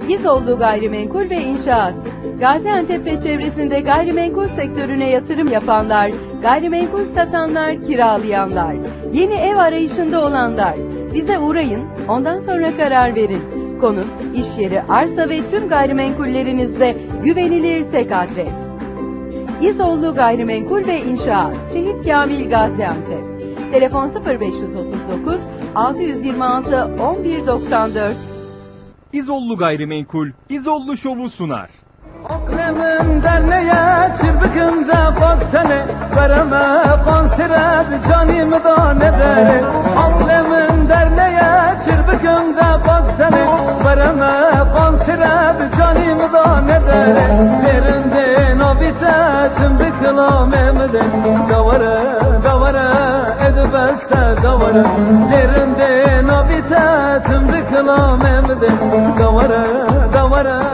İzoğlu Gayrimenkul ve İnşaat. Gaziantep ve çevresinde gayrimenkul sektörüne yatırım yapanlar, gayrimenkul satanlar, kiralayanlar, yeni ev arayışında olanlar. Bize uğrayın, ondan sonra karar verin. Konut, iş yeri, arsa ve tüm gayrimenkullerinizde güvenilir tek adres. İzoğlu Gayrimenkul ve İnşaat, Şehit Kamil, Gaziantep. Telefon 0539 626 1194. İzoğlu Gayrimenkul, İzoğlu Şov'u sunar. Aklımın derneğe çırpıkında baktane vereme konsiret canımı da ne dere. Aklımın derneğe çırpıkında baktane vereme konsiret canımı da ne dere. Derinde nabite tüm dıkılam emde davara davara edibesse davara. Derinde nabite tüm dıkılam emde davara davara.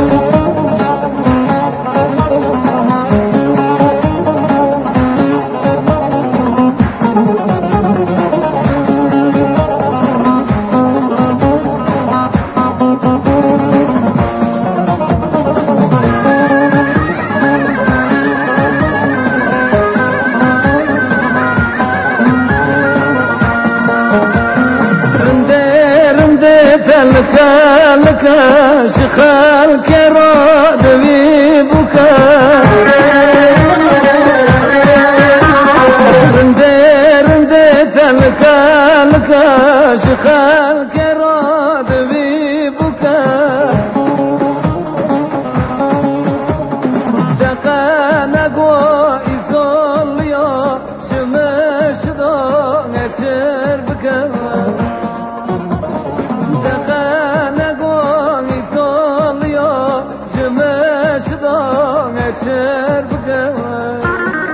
لك شخال كراد بيبك رندت لك شخال كراد بيبك دقانا قوى يزول يا شمش ضاع نشر بك شر بقى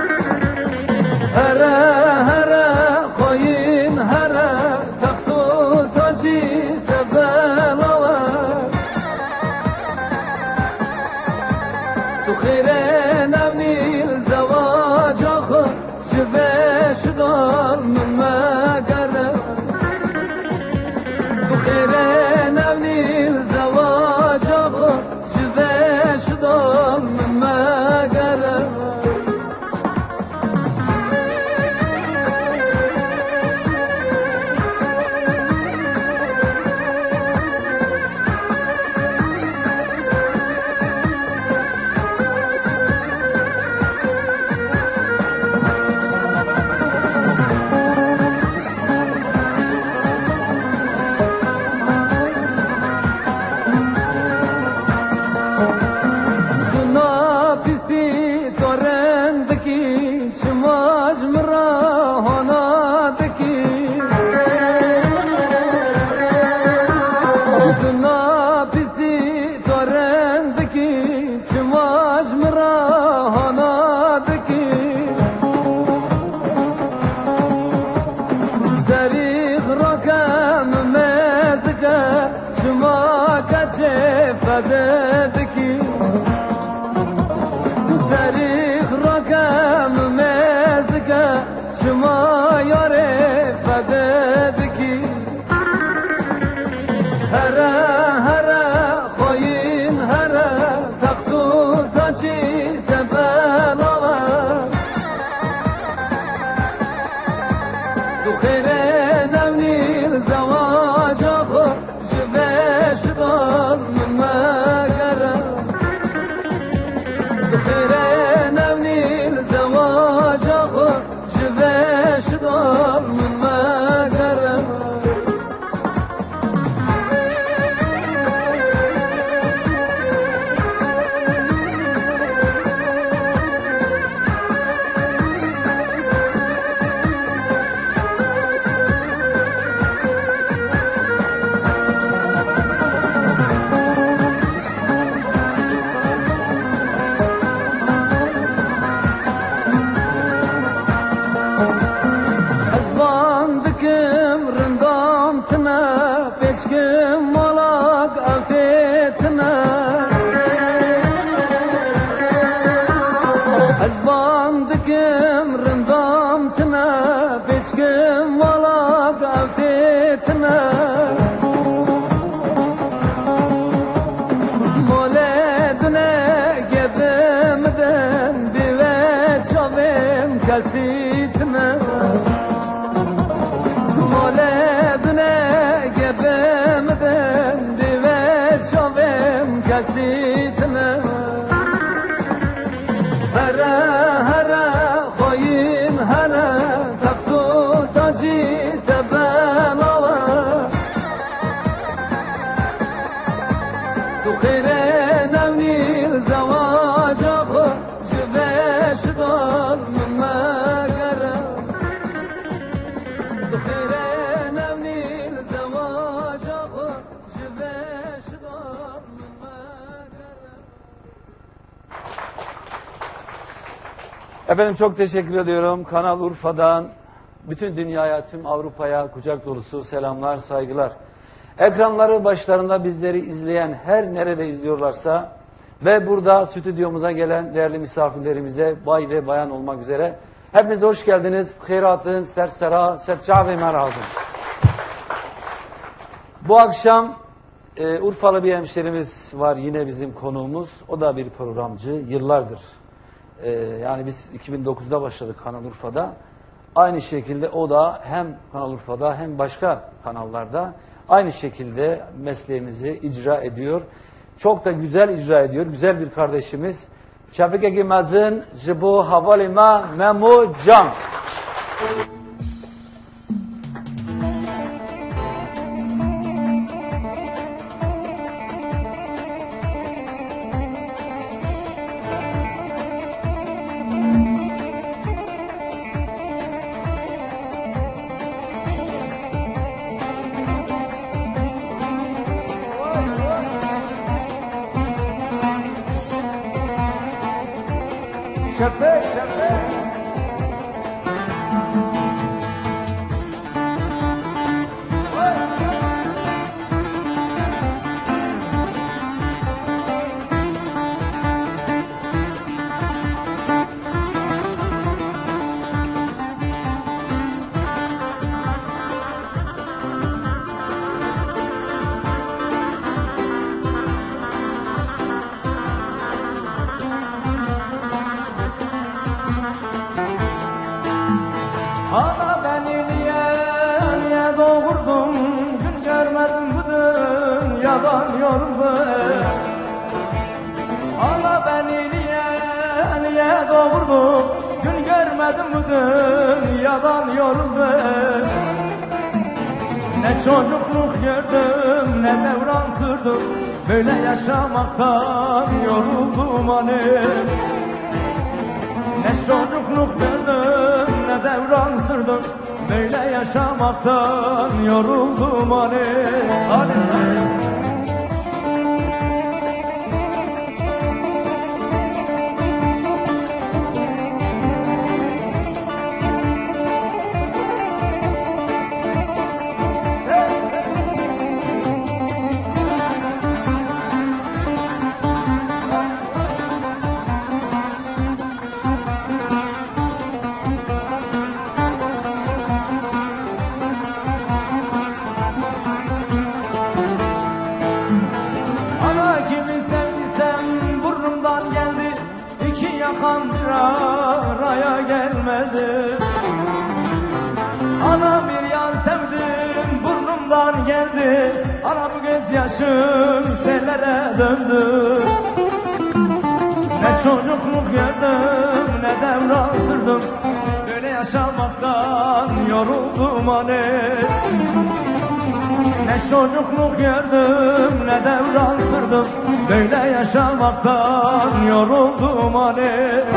هرا هرا خوين هرا تختو تجي تبالوا تو خيرين ابني الزواج اخو شباش دار من ما قرب تو خيرين ابني الزواج اخو شباش دار من ما فدتكي سريخ رقم مزكا شما ياري فدتكي هرا هرا خوين هرا تختو تاجي تبالوا تو خيرين امني الزواج اخو شباش ضل ما قرب kesitme Moledine gebemden dive çavem kesitme Hara hara khoyin hara taktu taci tebelava Tu khire nevni zavaja kho şveş dar mmagara Tu khire nevni zavaja kho şveş dar mmagara Efendim çok teşekkür ediyorum. Kanal Urfa'dan bütün dünyaya, tüm Avrupa'ya kucak dolusu selamlar, saygılar. Ekranları başlarında bizleri izleyen, her nerede izliyorlarsa ve burada stüdyomuza gelen değerli misafirlerimize, bay ve bayan olmak üzere hepiniz hoş geldiniz. Khairatın, sersera, setça ve merhaba. Bu akşam Urfalı bir hemşerimiz var, yine bizim konuğumuz. O da bir programcı, yıllardır. Yani biz 2009'da başladık Kanal Urfa'da. Aynı şekilde o da hem Kanal Urfa'da hem başka kanallarda aynı şekilde mesleğimizi icra ediyor. Çok da güzel icra ediyor. Güzel bir kardeşimiz. Şefik Gimaz'ın Jibu Havalima Memu Can. Şefe şefe Ana beni niye doğurdun Gün görmedim bu dünyadan yoruldum Ana beni niye doğurdun Gün görmedim bu dünyadan yoruldum Ne çocukluk gördüm ne devran sürdüm Böyle yaşamaktan yoruldum hani Ne çocukluk gördüm ne devran sürdüm Böyle yaşamaktan yoruldum hani bir araya gelmedi Ana bir yar sevdim burnumdan geldi Ana bu gözyaşım sellere döndü Ne çocukluk gördüm ne devran sürdüm Böyle yaşamaktan yoruldum hani Ne çocukluk gördüm ne devran sürdüm Böyle yaşamaktan yoruldum hani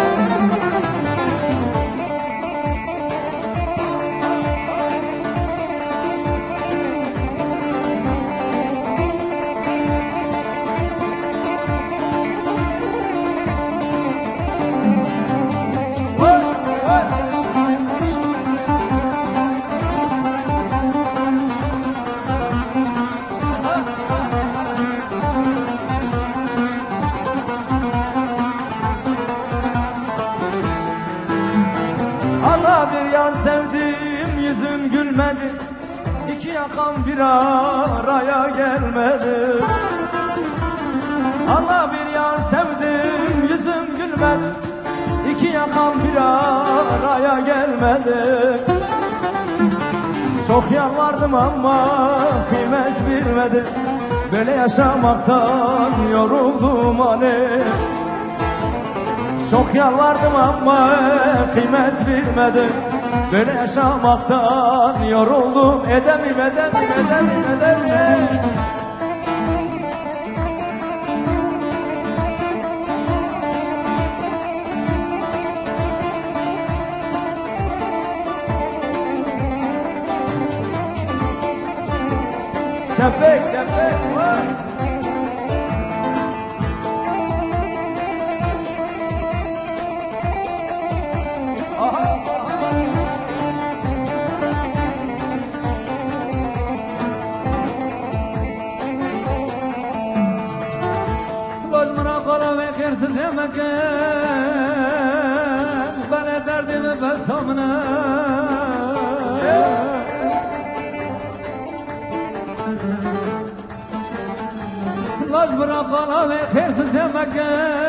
sevdim yüzüm gülmedi İki yakan bir araya gelmedi Allah bir yar sevdim yüzüm gülmedi İki yakan bir araya araya gelmedi. Çok yalvardım ama kıymet bilmedi. Böyle yaşamaktan yoruldum hani. Çok yalvardım ama kıymet bilmedi. Böyle yaşamaktan yoruldum. Edemim. Şefek var. Gözmüne kola ve kırsı sevmeke bana derdimi besamına Gözmüne kola ve kırsı sevmeke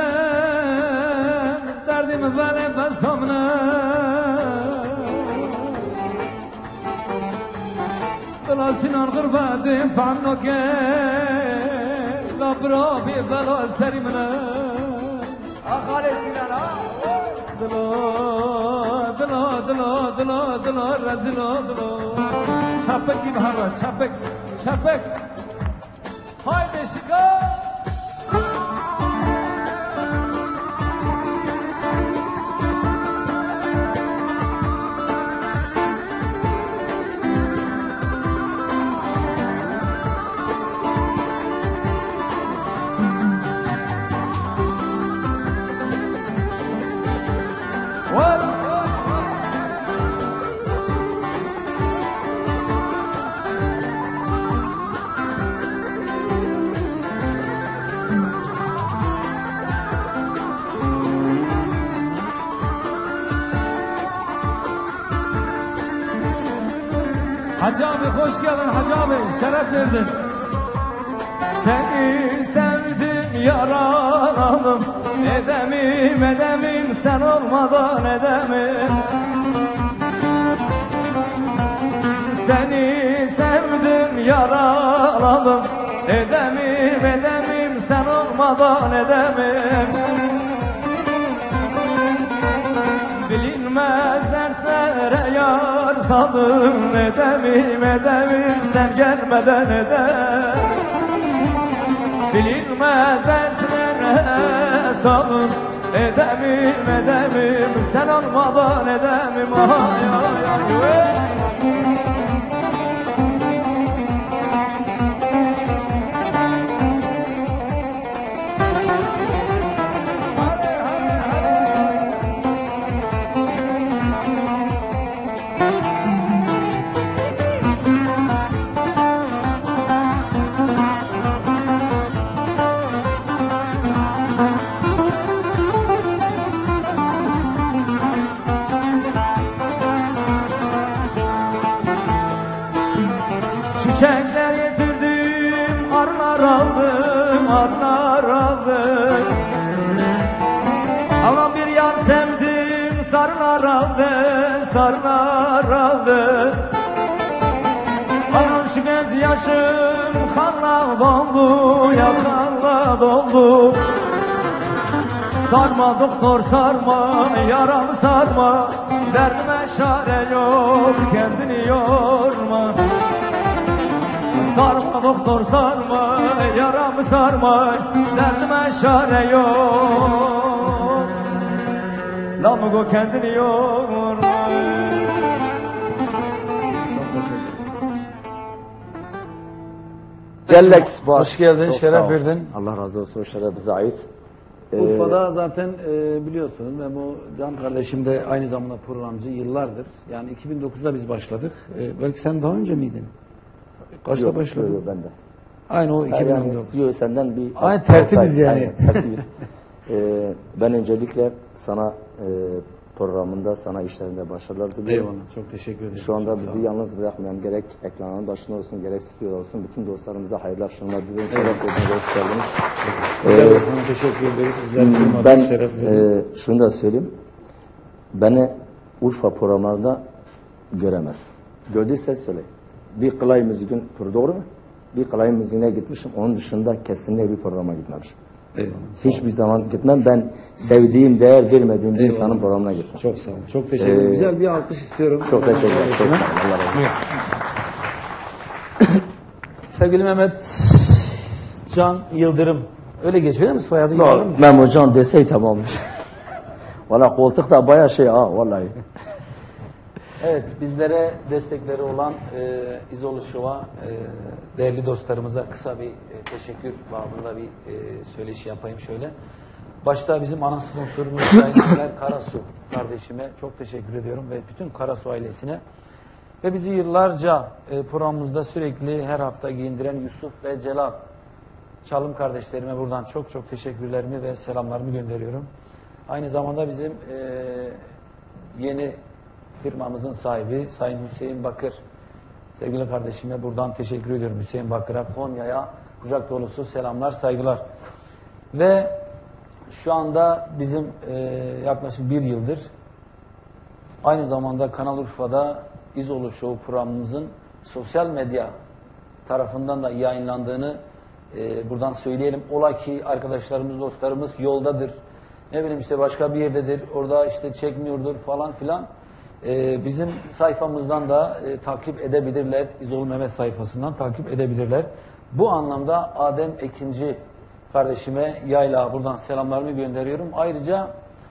derdimi bana besamına Dila sinan gırbedim fannoke Labrabi bela serimine Akale Sinan ha. Dila rezil dila Çapık gibi hava, çapık. Haydi şika. Hacı abi hoş geldin Hacı abi şeref verdin Seni sevdim yaralandım. Edemim sen olmadan edemim. Seni sevdim yaralandım. Edemim sen olmadan edemim. Bilinmez dertlere yar saldım. Edemim sen gelmeden edemem. Bilinmez dertlere saldım. Edemim sen olmadan edemim. Ay. Çiçekler getirdim, arılar aldım. Ama bir yar sevdim, sarılar aldı. Anan şu göz yaşım kanla doldu, ya kanla doldu. Sarma doktor sarma, yaramı sarma, derdime çare yok, kendini yorma. Sarma doktor sarma, yaramı sarma, derdime çare yok. Lamugo kendini yorma. Gellex, hoş geldin, Çok şeref sağ ol. verdin. Allah razı olsun, şeref bize ait. Urfa'da zaten biliyorsunuz ve bu Can kardeşim de aynı zamanda programcı yıllardır. Yani 2009'da biz başladık. Belki sen daha önce miydin? Kaçta Yok, başladın? yok, ben de. Aynı o 2019. Yok, senden bir... Aynı tertibiz yani. Aynen, tertibiz. Ben öncelikle sana programında, sana işlerinde başarılar diliyorum. Eyvallah, çok teşekkür ederim. Şu anda Çok sağ bizi ol. yalnız bırakmayan, gerek ekranın başında olsun, gerek stüdyoda olsun, bütün dostlarımıza hayırlı akşamlar diliyorum. Şeref verdiniz, hoş geldiniz. Sana teşekkür ederiz. Güzel bir Ben şeref verdin. şunu da söyleyeyim. Beni Urfa programlarında göremezsin. Gördüyse söyle. Bir Kılay Müzik'in, doğru mu? Bir Kılay Müzik'ine gitmişim. Onun dışında kesinlikle bir programa gitmemişim. Eyvallah. Hiçbir zaman gitmem. Ben sevdiğim, değer vermediğim bir insanın programına gitmem. Çok sağ olun. Çok teşekkür ederim. Güzel bir alkış istiyorum. Çok teşekkür ederim. Çok sağ olun. Allah razı olsun. Sevgili Mehmet Can Yıldırım. Öyle geçiyor değil mi? Soyadı Yıldırım mı? Memo Can desey tamamdır. Valla koltuk da bayağı şey ha vallahi. Evet, bizlere destekleri olan İzolu Show'a değerli dostlarımıza kısa bir teşekkür babında bir söyleşi yapayım şöyle. Başta bizim ana sponsorumuz Sayın Ömer Karasu kardeşime çok teşekkür ediyorum ve bütün Karasu ailesine. Ve bizi yıllarca programımızda sürekli her hafta giyindiren Yusuf ve Celal Çalım kardeşlerime buradan çok çok teşekkürlerimi ve selamlarımı gönderiyorum. Aynı zamanda bizim yeni firmamızın sahibi Sayın Hüseyin Bakır. Sevgili kardeşime buradan teşekkür ediyorum Hüseyin Bakır'a, Konya'ya kucak dolusu selamlar, saygılar. Ve şu anda bizim yaklaşık bir yıldır aynı zamanda Kanal Urfa'da İzolu Show programımızın sosyal medya tarafından da yayınlandığını buradan söyleyelim. Ola ki arkadaşlarımız, dostlarımız yoldadır. Ne bileyim işte başka bir yerdedir. Orada işte çekmiyordur falan filan. Bizim sayfamızdan da takip edebilirler. İzolu Mehmet sayfasından takip edebilirler. Bu anlamda Adem Ekinci kardeşime Yayla buradan selamlarımı gönderiyorum. Ayrıca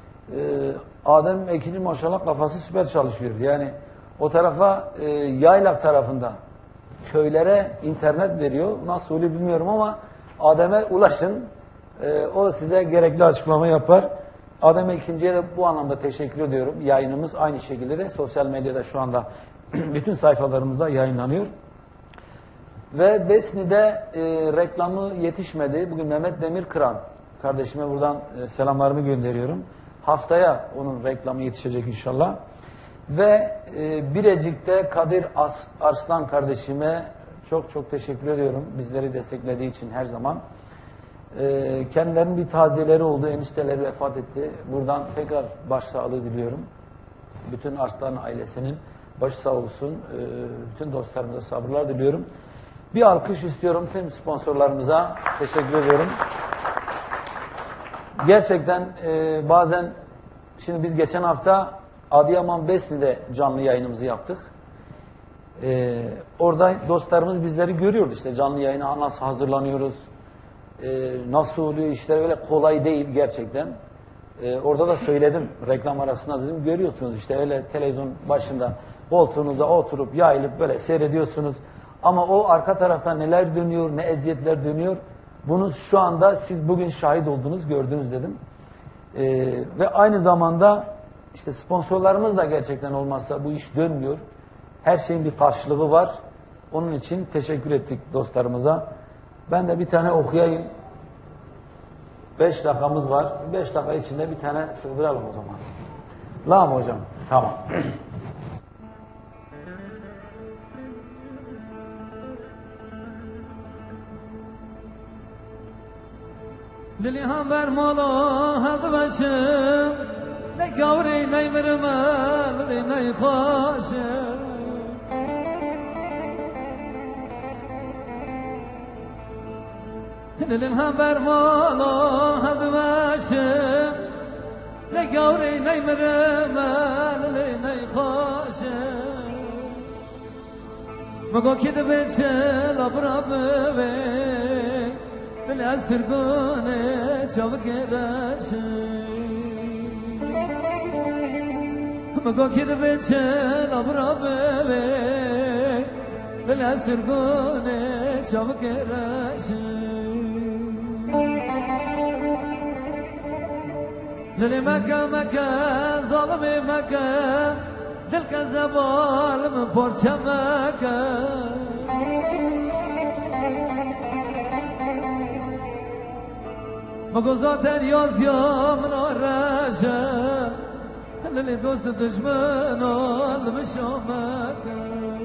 Adem Ekinci maşallah kafası süper çalışıyor. Yani o tarafa Yaylak tarafında köylere internet veriyor. Nasıl oluyor bilmiyorum ama Adem'e ulaşın. O size gerekli açıklama yapar. Adem Ekinci'ye de bu anlamda teşekkür ediyorum. Yayınımız aynı şekilde de sosyal medyada şu anda bütün sayfalarımızda yayınlanıyor. Ve Besni'de reklamı yetişmedi. Bugün Mehmet Demirkıran kardeşime buradan selamlarımı gönderiyorum. Haftaya onun reklamı yetişecek inşallah. Ve Birecik'te Kadir Arslan kardeşime çok çok teşekkür ediyorum. Bizleri desteklediği için her zaman. Kendilerinin bir taziyeleri oldu. Enişteleri vefat etti. Buradan tekrar başsağlığı diliyorum. Bütün Arslan ailesinin başı sağ olsun. Bütün dostlarımıza sabırlar diliyorum. Bir alkış istiyorum tüm sponsorlarımıza. Teşekkür ediyorum. Gerçekten bazen şimdi biz geçen hafta Adıyaman Besni'de canlı yayınımızı yaptık. Orada dostlarımız bizleri görüyordu işte canlı yayına nasıl hazırlanıyoruz, nasıl oluyor işler öyle kolay değil gerçekten. Orada da söyledim reklam arasında dedim görüyorsunuz işte öyle televizyon başında koltuğunuza oturup yayılıp böyle seyrediyorsunuz. Ama o arka tarafta neler dönüyor, ne eziyetler dönüyor bunu şu anda siz bugün şahit oldunuz, gördünüz dedim. Ve aynı zamanda işte sponsorlarımız da gerçekten olmazsa bu iş dönmüyor. Her şeyin bir karşılığı var. Onun için teşekkür ettik dostlarımıza. Ben de bir tane okuyayım. 5 dakikamız var. 5 dakika içinde bir tane sığdıralım o zaman. La mı hocam? Tamam. Dili haber malı haldı başım ne gavri ne mirmel ne hoşum Dilin haber malı haldı başım ne gavri ne mirmel ne hoşum Mago kidi beçel abrabı ve Bile sürgüne çabuk eraşım Mago kidi beçel abrabı ve Bile sürgüne çabuk eraşım Lili meka meka zalimi meka Dil kezebalim porça meka Mago zaten yaz yamına reşe Lili dostu düşman olmuş o meka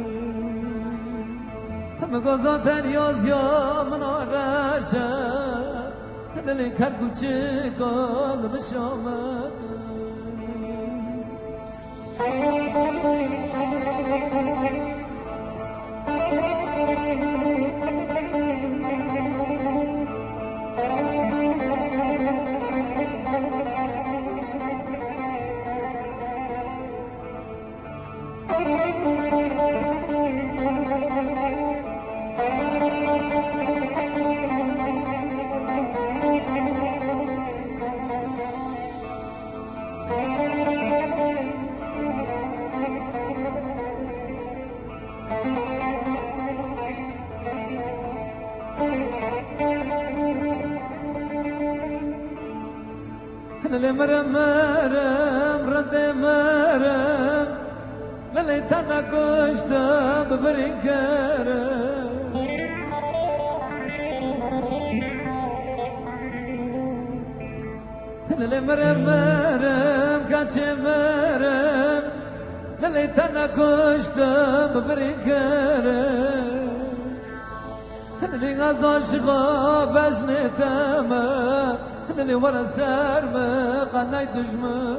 Mago zaten yaz yamına reşe Lili karkuçik olmuş o meka مرم مرم رد مرم للی تنها کشتم ببرین کرم للی مرم مرم کچه مرم للی تنها کشتم ببرین کرم للی از عاشقا بجنتم للی ورا سرمه قنای دشمن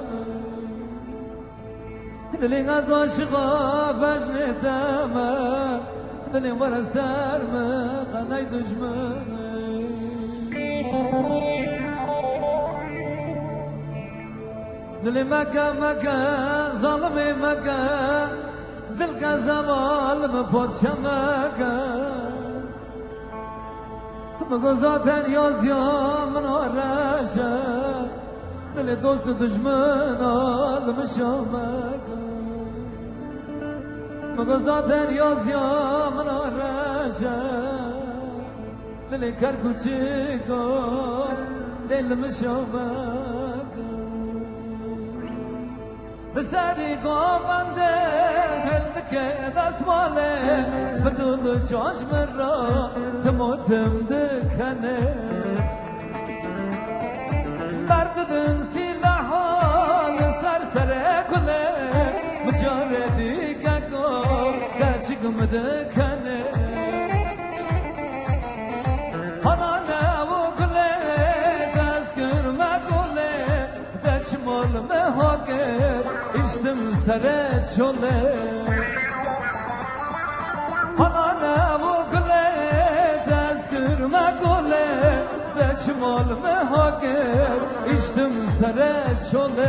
للی از عاشقا بجنتم للی ورا سرمه قنای دشمن للی مکه مکه ظالمی مکه دل کا زوال پادشاه مکه مگو ذاتن یازیا من آرشه دل دوست دشمن آدم شامک مگو ذاتن یازیا من آرشه دل کر کوچیکو دل مشامک بسری گوانده هلدکه دستماله بدون چشم را تموتم دکنه برددن سلاحان سر کله مجاردی ککو کچگم دکنه حنانه و کله دستگر مکله دچمال مهاگر iştim sere çole Hanane bu kule tezkürme kule Deçmal mehaker iştim sere çole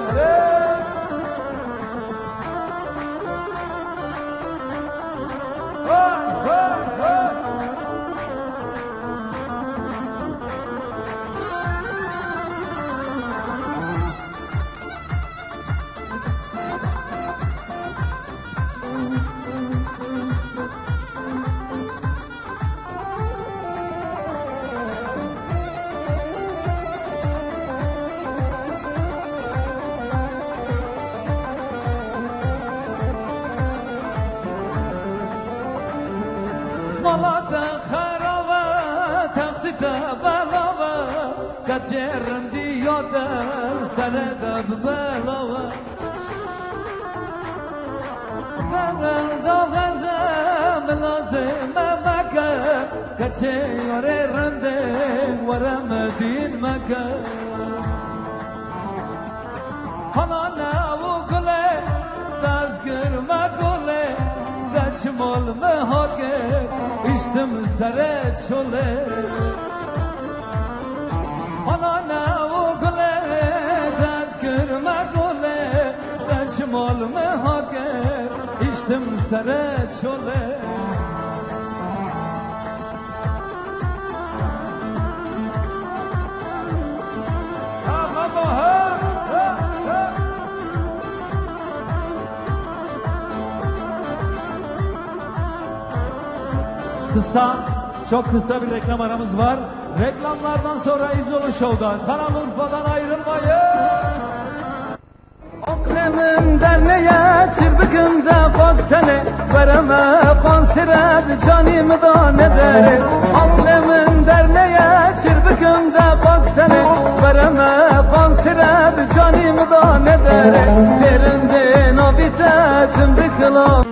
Malata kharava taktita balava kaçerim diyoda sanada balava Zaman davanda melode mamaka kaçeyore rende varamadin maka Hanana vukule tazgir makule Deçmal mehaker iştim sere çole Hanana vukule tezkir mekule Deçmal mehaker iştim sere çole Kısa, çok kısa bir reklam aramız var. Reklamlardan sonra İzolu Show'dan, Kanal Urfa'dan ayrılmayın. Aklemin derneğe, çirbikinde faktene, vereme konsiret canımı da ne deri. Aklemin derneğe, çirbikinde faktene, vereme konsiret canımı da ne deri. Derinde nabite tümdükla.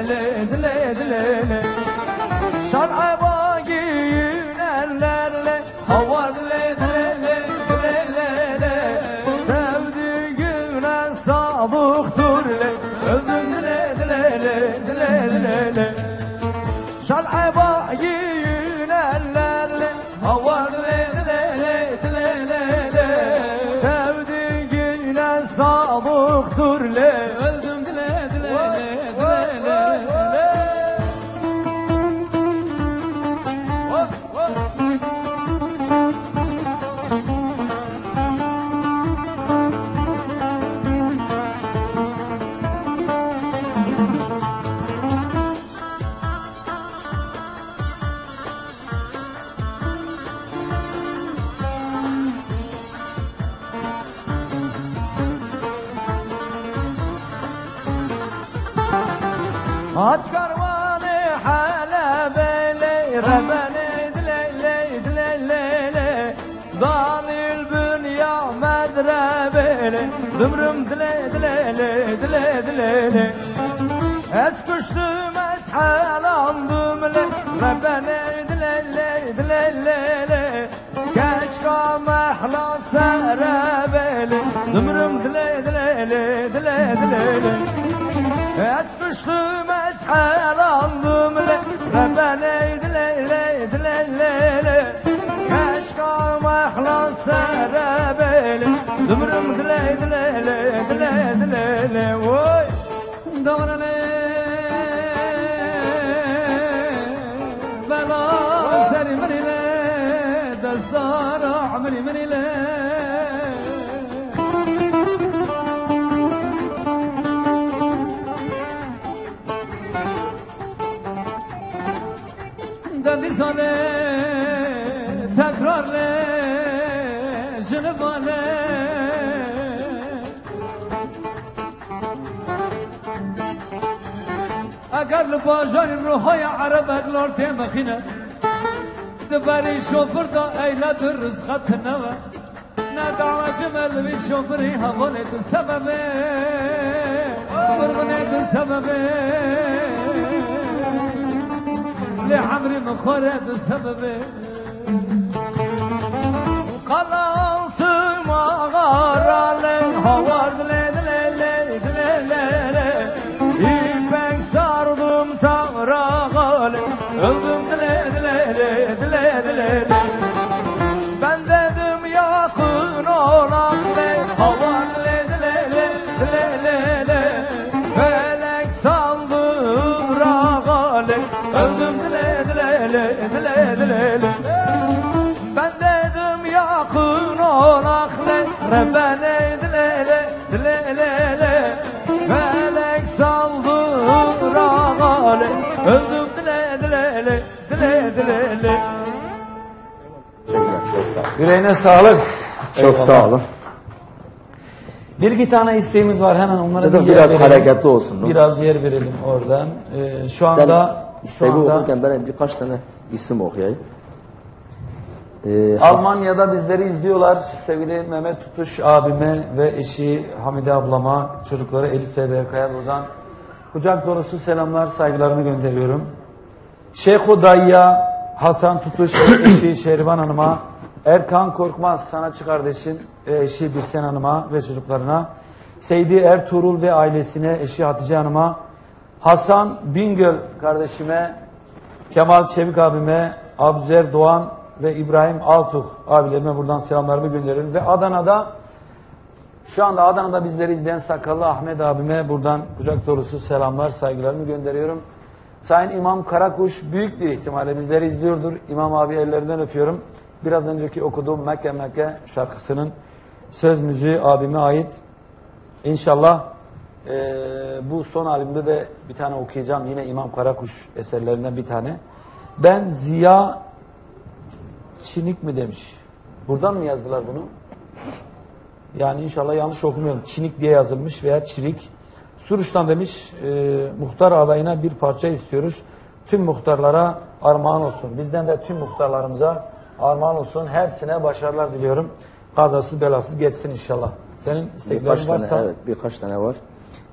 dile dile Şaraba giyin ellerle hava dile dile dile Sevdiğine sadıktır le öldüm dile dile dile Şaraba giyin ellerle hava dile dile Sevdiğine sadıktır le öldüm dile dile Aç karvanı halebele rebele dile Zalil bünya medrebele Zümrüm dile Esküştüm eshalandım le rebele dile Keşka mehla serebele Zümrüm dile Etmiştim eshalandım le Rebele dile Keşka mehla serebele Zümrüm dile Oy Davrele Bela seri menile Destar amri menile Dizane tekrarle jnevale Agar lbajar ruhay arab aglor temkhine dbari şoför da eyledir rızkatına ne davacım elvi şoföri havalet sebebi vurgunet sebebi لعمري مخرد سببي قلعت مغارة هوار دلي İpek sardım sağrağı öldüm dile Ben dedim yakın olan hava dile Felek saldım rağı öldüm dile Ben dedim yakın olak Rebele dile Felek saldı rağı öldüm dile Yüreğine sağlık. Çok sağ olun. Bir iki tane isteğimiz var, hemen onlara Dedim bir yer biraz verelim. hareketli olsun. Biraz yer verelim oradan. Şu Sen anda isteği okurken ben birkaç tane isim okuyayım. Almanya'da bizleri izliyorlar. Sevgili Mehmet Tutuş abime ve eşi Hamide ablama, çocukları Elif ve Berkay'a buradan kucak dolusu selamlar, saygılarımı gönderiyorum. Şeyhu Dayı'ya, Hasan Tutuş ve eşi Şehriban Hanım'a, Erkan Korkmaz sanatçı kardeşim ve eşi Birsen Hanım'a ve çocuklarına, Seydi Ertuğrul ve ailesine, eşi Hatice Hanım'a, Hasan Bingöl kardeşime, Kemal Çevik abime, Abzer Doğan ve İbrahim Altuğ abilerime buradan selamlarımı gönderiyorum. Ve Adana'da, şu anda Adana'da bizleri izleyen Sakallı Ahmet abime buradan kucak dolusu selamlar, saygılarımı gönderiyorum. Sayın İmam Karakuş büyük bir ihtimalle bizleri izliyordur. İmam abi ellerinden öpüyorum. Biraz önceki okuduğum Mekke Mekke şarkısının söz müziği abime ait. İnşallah bu son albümde de bir tane okuyacağım. Yine İmam Karakuş eserlerinden bir tane. Ben Ziya Çinik mi demiş. Buradan mı yazdılar bunu? Yani inşallah yanlış okumuyorum. Çinik diye yazılmış veya Çirik. Suruç'tan demiş, muhtar adayına bir parça istiyoruz. Tüm muhtarlara armağan olsun. Bizden de tüm muhtarlarımıza armağan olsun. Hepsine başarılar diliyorum. Kazasız belasız geçsin inşallah. Senin isteklerin varsa... Evet, birkaç tane var.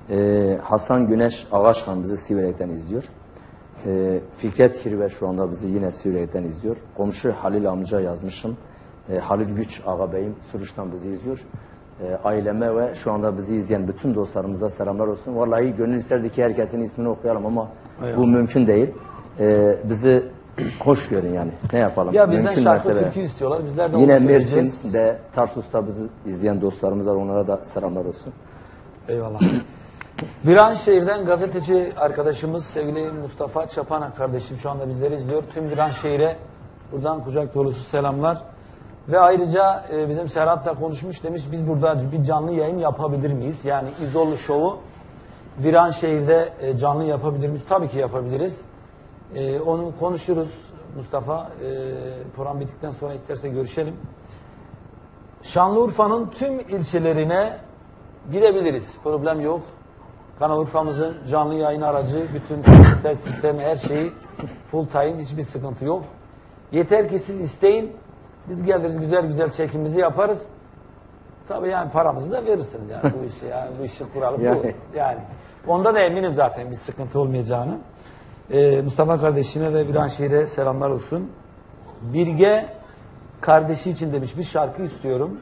Hasan Güneş Ağaçhan bizi Siverek'ten izliyor. Fikret Kirve şu anda bizi yine Siverek'ten izliyor. Komşu Halil amca yazmışım. Halil Güç ağabeyim Suruç'tan bizi izliyor. Aileme ve şu anda bizi izleyen bütün dostlarımıza selamlar olsun. Vallahi gönül isterdi ki herkesin ismini okuyalım ama bu mümkün değil. Bizi hoş görün yani. Ne yapalım? Ya bizden mümkün şarkı mertebe. türkü istiyorlar. Bizler de Yine onu söyleyeceğiz. Mersin'de, Tarsus'ta bizi izleyen dostlarımız var. Onlara da selamlar olsun. Eyvallah. Viranşehir'den gazeteci arkadaşımız sevgili Mustafa Çapana kardeşim şu anda bizleri izliyor. Tüm Viranşehir'e buradan kucak dolusu selamlar. Ve ayrıca bizim Serhat'la konuşmuş, demiş biz burada bir canlı yayın yapabilir miyiz? Yani İzollu Show'u Viranşehir'de canlı yapabilir miyiz? Tabii ki yapabiliriz. Onu konuşuruz Mustafa. Program bittikten sonra isterse görüşelim. Şanlıurfa'nın tüm ilçelerine gidebiliriz. Problem yok. Kanal Urfa'mızın canlı yayın aracı, bütün sistemi, her şeyi full time, hiçbir sıkıntı yok. Yeter ki siz isteyin. Biz geliriz, güzel güzel çekimimizi yaparız. Tabii yani paramızı da verirsiniz yani bu işi. Yani bu işi kuralım bu. Yani onda da eminim zaten bir sıkıntı olmayacağını. Mustafa kardeşine ve Viranşehir'e selamlar olsun. Birge kardeşi için demiş bir şarkı istiyorum.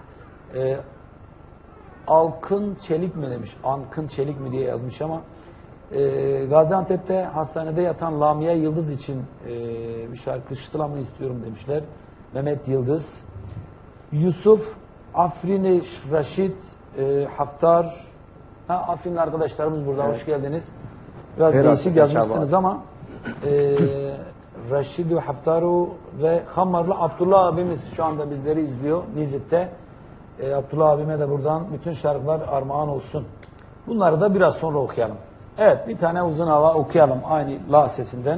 Alkın Çelik mi demiş. Ankın Çelik mi diye yazmış ama Gaziantep'te hastanede yatan Lamia Yıldız için bir şarkı Şıtılamı istiyorum demişler. Mehmet Yıldız. Yusuf Afrini Raşit Haftar. Afrinli arkadaşlarımız burada. Hoş geldiniz. Biraz değişik yazmışsınız ama Raşidu Haftaru ve Hamarlı Abdullah abimiz şu anda bizleri izliyor Nizip'te. Abdullah abime de buradan bütün şarkılar armağan olsun. Bunları da biraz sonra okuyalım. Evet, bir tane uzun hava okuyalım aynı la sesinden.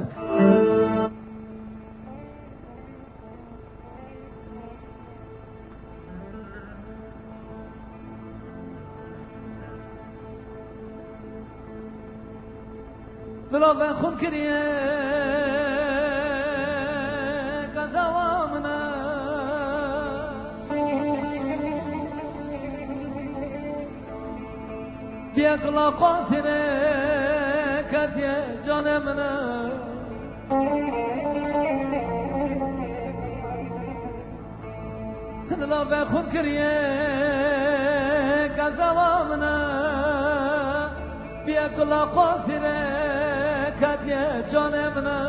دلا به خون کریه گزوامنا بیا کلا قاسره کدیه جانمنا دلا به خون کریه گزوامنا بیا کلا قاسره کدیه جانمنا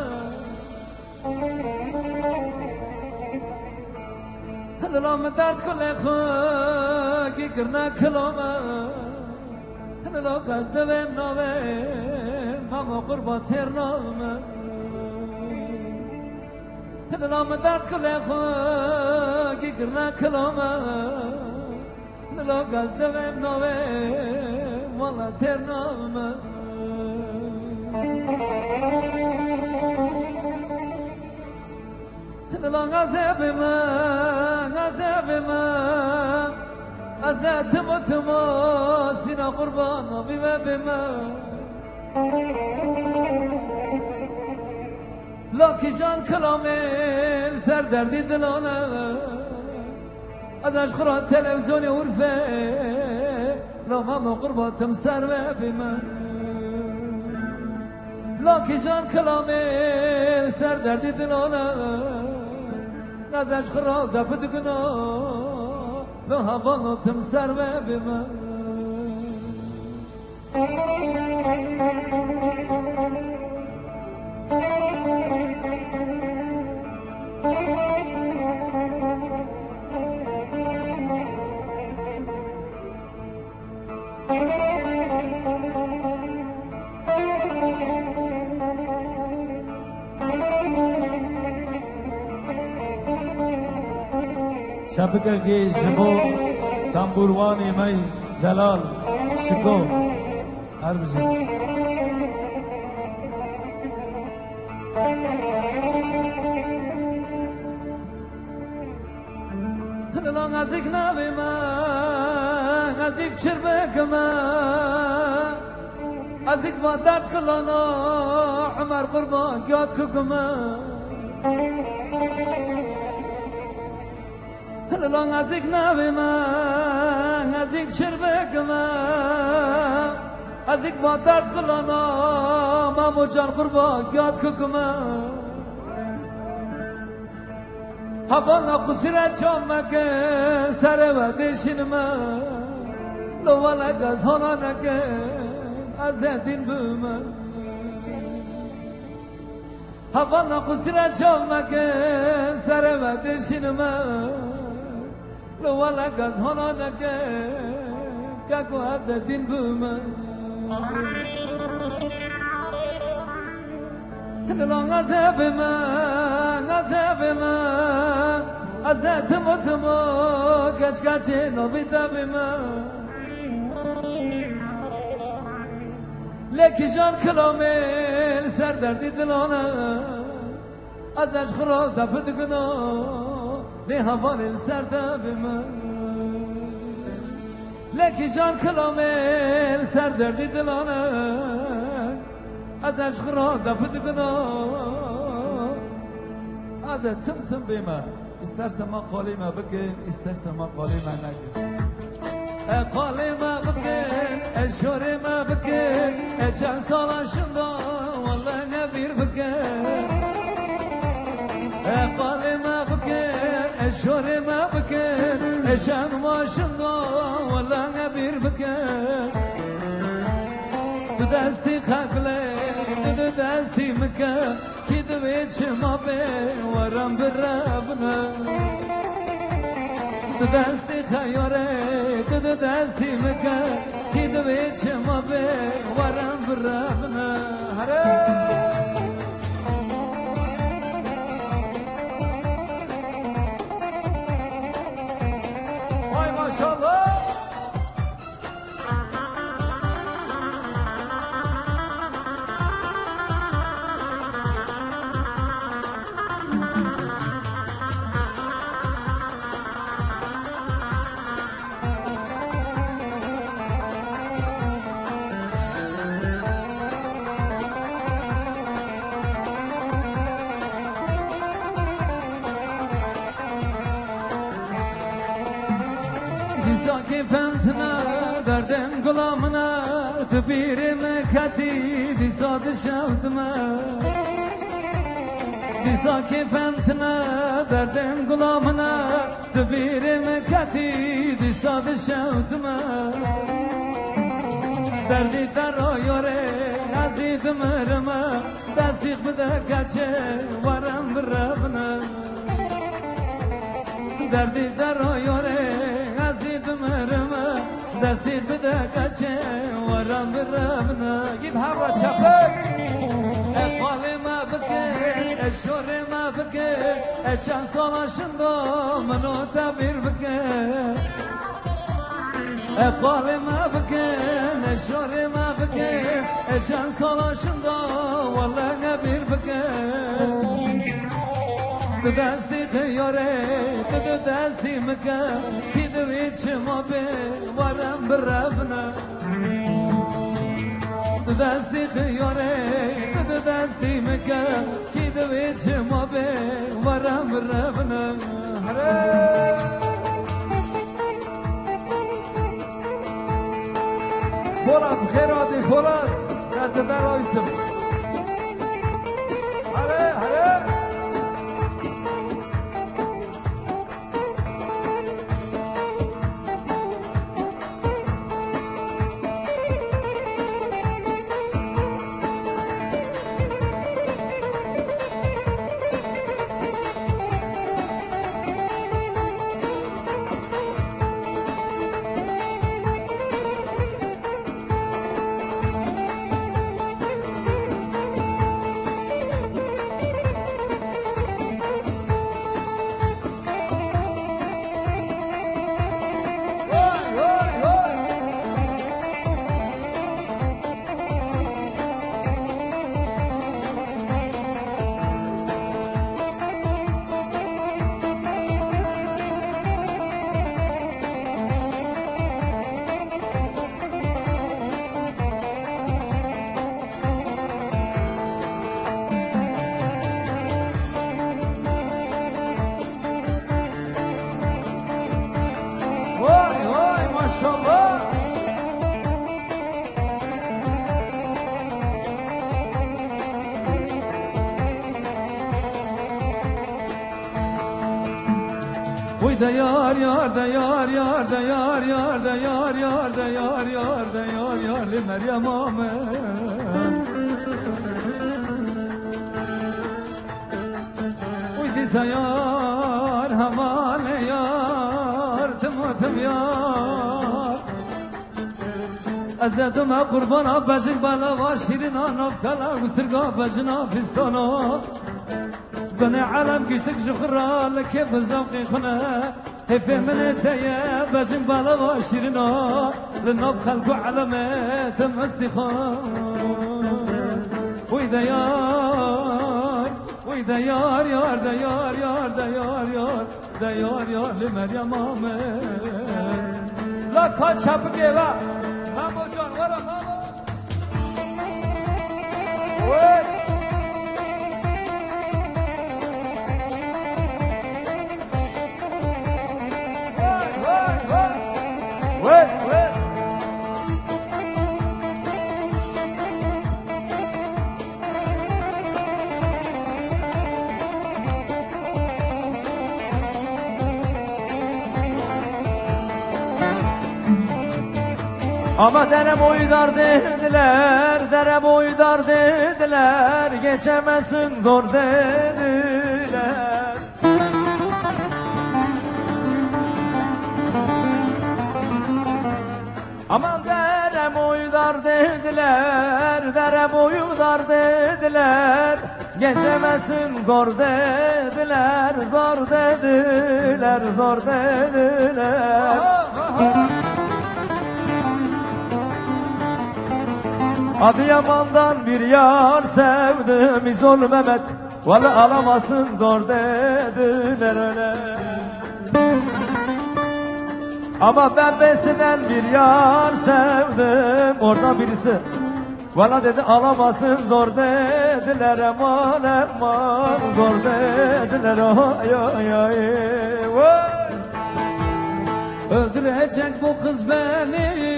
دلم درد کله خوگی کرنا کلوما دلم گزده بیم نوه ماما قربان تیر نوما دلم درد کله خوگی کرنا کلوما دلم گزده بیم نوه مالا تیر نوما دلان عذابما عذابما عذاب تموتما سينا قربانا بما لاکی جان کلامل سر دردی دلانا ازش خوران تلویزیون عرفه لاماما قربانتم سر بما لاکی جان کلامل سر دردی دلانا ازش خوران دفت گنا به هواناتم سر بما شبکه جبو تنبوروانی می دلال شکو هر بزن دلان ازیک نبی من ازیک چربک من ازیک با درد کلانا عمر قربان یاد ککمن دلان ازیک نبی من ازیک چربک من از یک مادر قلانا مامو جان قربان یاد ککمه هوانا قصیره چامکه سر و دیشینمه لوالا گز هانا نکه از دین بومه هوانا قصیره چامکه سر و دیشینمه لوالا گز هانا نکه که از دین بومه دلان عذاب من عذاب تمو کچ کچ نویتا من لکی جان کلامل سر دردی دلانه ازش خراز دفت گنا به هوان سر دب من لکی جان کلامل سر دردی دلانه ازش خراز دفت گنا از تم تم بیمه استرسم ما قالی ما بکن استرسم ما قالی ما نکن قالی ما بکن شوری ما بکن چند سال شنده والله نبیر بکن قالی ما بکن شوری ما بکن چند ما شنده والله نبیر بکن تو دستی خقله تو دستی مکن کی دوید شما به ورم برابنه تو دستی خیاره تو دستی مکن کی دوید شما به ورم برابنه وای ماشالله که فهمتنا دردم گلامنا تبیرم کتی دیسا دشوتما دیسا که فهمتنا دردم گلامنا تبیرم کتی دیسا دشوتما دردی در آیاره عزیز مرما دستیق بده کچه ورم برابنا دردی در آیاره مرمى دستي بدا كاتشي ورم برابنا جيب هوا شفك قالي ما بكي الشوري ما بكي الشان صلا شندو منو تبير بكي قالي ما بكي الشوري ما بكي الشان صلا شندو والله نبير بكي تو دستی خیاره تو دستی مکن کی دوید شما به ورم برابنا تو دستی خیاره تو دستی مکن کی دوید شما به ورم برابنا Polat, خیراتی Polat دست در آیسم هره Uy da yar yar da yar yar da yar yar da yar yar da yar yar da yar yar li Meryem amen. Uy disa yar hamane yar tımatım yar. Azaduma kurbana bacın bana var şirin anam kala gusturga bacına fistana. Bana alem kiştik şükra leke bzavqi khuna hefe من تيا bacın bana var şirin a لنب خلق علامات مستخان. وإذا يار وإذا يار يار دا يار يار دا يار يار دا يار يار لمريم آمن. لا كات شاب كيوا مامو جان ورا مامو. Ama dere boyu dar dediler, dere boyu dar dediler, geçemezsin zor dediler. Aman dere boyu dar dediler, dere boyu dar dediler, geçemezsin zor dediler, zor dediler, zor dediler. Adıyaman'dan bir yar sevdim İzol Mehmet Valla alamazsın zor dediler öyle. Ama ben Besi'den bir yar sevdim Orada birisi Valla dedi alamazsın zor dediler Aman aman zor dediler Ay ay ay vay. Öldürecek bu kız beni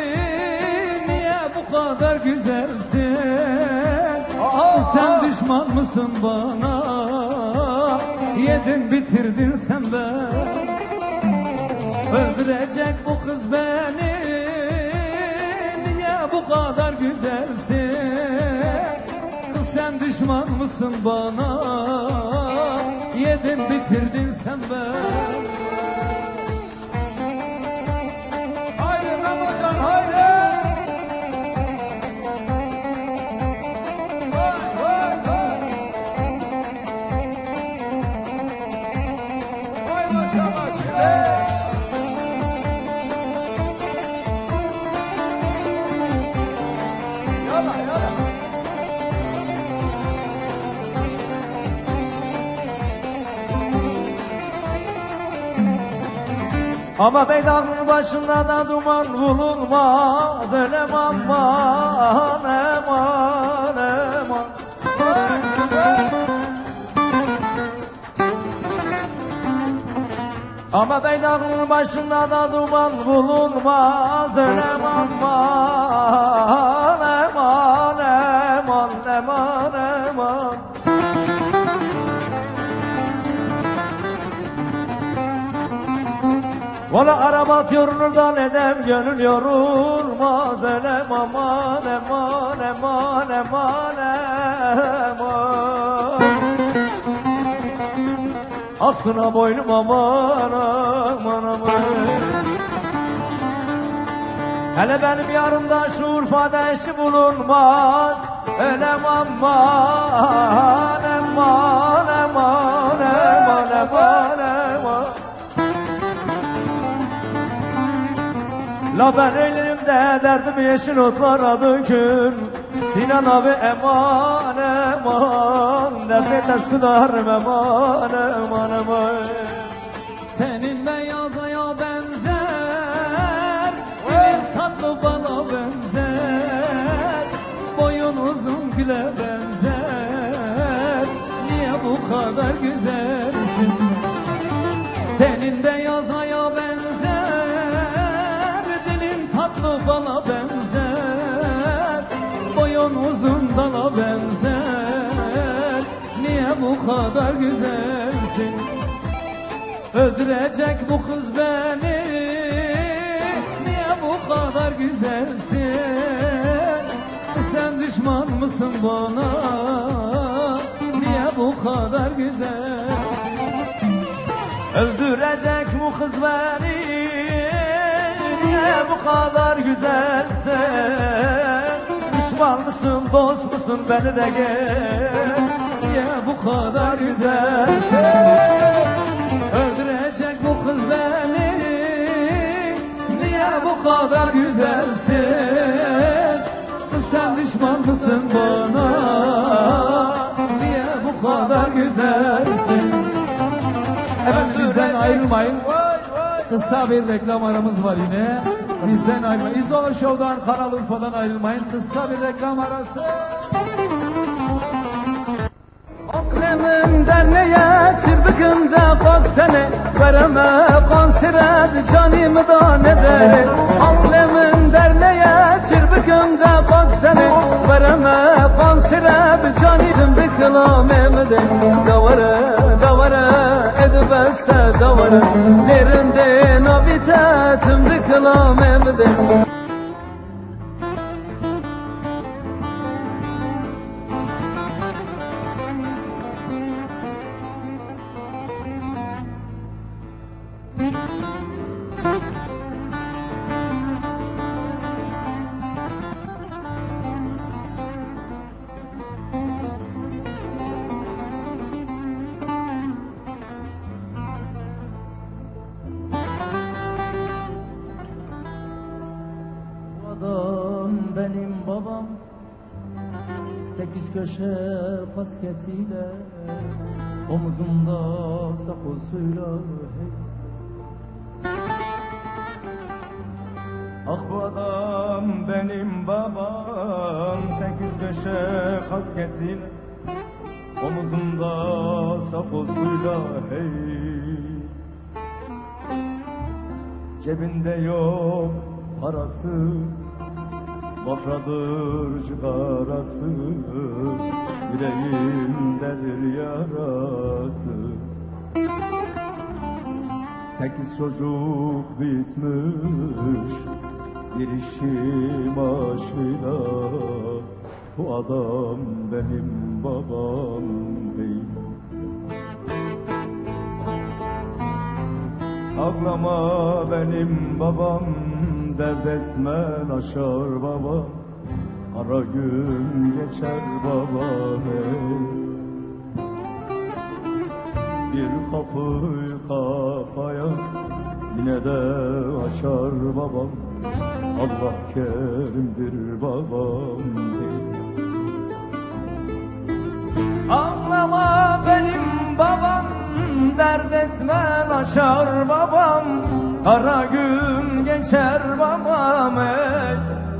bu kadar güzelsin. Sen düşman mısın bana? Yedin bitirdin sen ben. Öldürecek bu kız beni. Niye bu kadar güzelsin? Sen düşman mısın bana? Yedin bitirdin sen ben. Haydi Ramazan haydi. Ama Beydağ'ın başında da duman bulunmaz. Ölem aman eman eman. Ama Beydağ'ın başında da duman bulunmaz. Ölem aman eman eman eman eman. Valla arabat yorulur da neden gönül yorulmaz. Elem aman eman eman eman eman. Aslına boynum aman aman aman. Hele benim yarımda şu Urfa'da eşi bulunmaz. Elem aman eman eman eman eman eman. La ben elimde derdim yeşil otlara dökün. Sinan abi eman eman. Derdi taş kıdarım eman eman eman. Senin beyazaya benzer, dilin tatlı bana benzer, boyun uzun güle benzer. Niye bu kadar güzelsin? Senin beyazaya benzer, tatlı bana benzer, boyun uzun dala benzer. Niye bu kadar güzelsin? Öldürecek bu kız beni. Niye bu kadar güzelsin? Sen düşman mısın bana? Niye bu kadar güzelsin? Öldürecek bu kız beni. Niye bu kadar güzelsin? Düşman mısın, dost musun, beni de gel. Niye bu kadar güzelsin? Öldürecek bu kız beni. Niye bu kadar güzelsin? Sen düşman mısın bana? Niye bu kadar güzelsin? Evet, bizden ayrılmayın. Kısa bir reklam aramız var yine. Bizden ayrılmayın. İzlolur Show'dan, Kanal Urfa'dan ayrılmayın. Kısa bir reklam arası. Aklımın derneğe çırpıkında koktene vereme konsiret canımı da ne dere. Aklımın derneğe çırpıkında koktene vereme konsiret canımı bıkılam emde. Davara davara edibese davara nerinde nabitetim bıkılam emde. Benim babam 8 köşe kasketiyle, omuzumda sakosuyla hey. Ah bu adam benim babam 8 köşe kasketiyle, omuzumda sakosuyla hey. Cebinde yok parası, bafradır cigarası, yüreğimdedir yarası. 8 çocuk büyütmüş bir işim aşıyla. Bu adam benim babam değil. Ağlama benim babam, dert esmen aşar baba. Kara gün geçer baba hey. Bir kapıyı kafaya yine de açar babam. Allah kerimdir babam hey. Ağlama benim babam, dert etmen aşar babam. Kara gün geçer babam ey.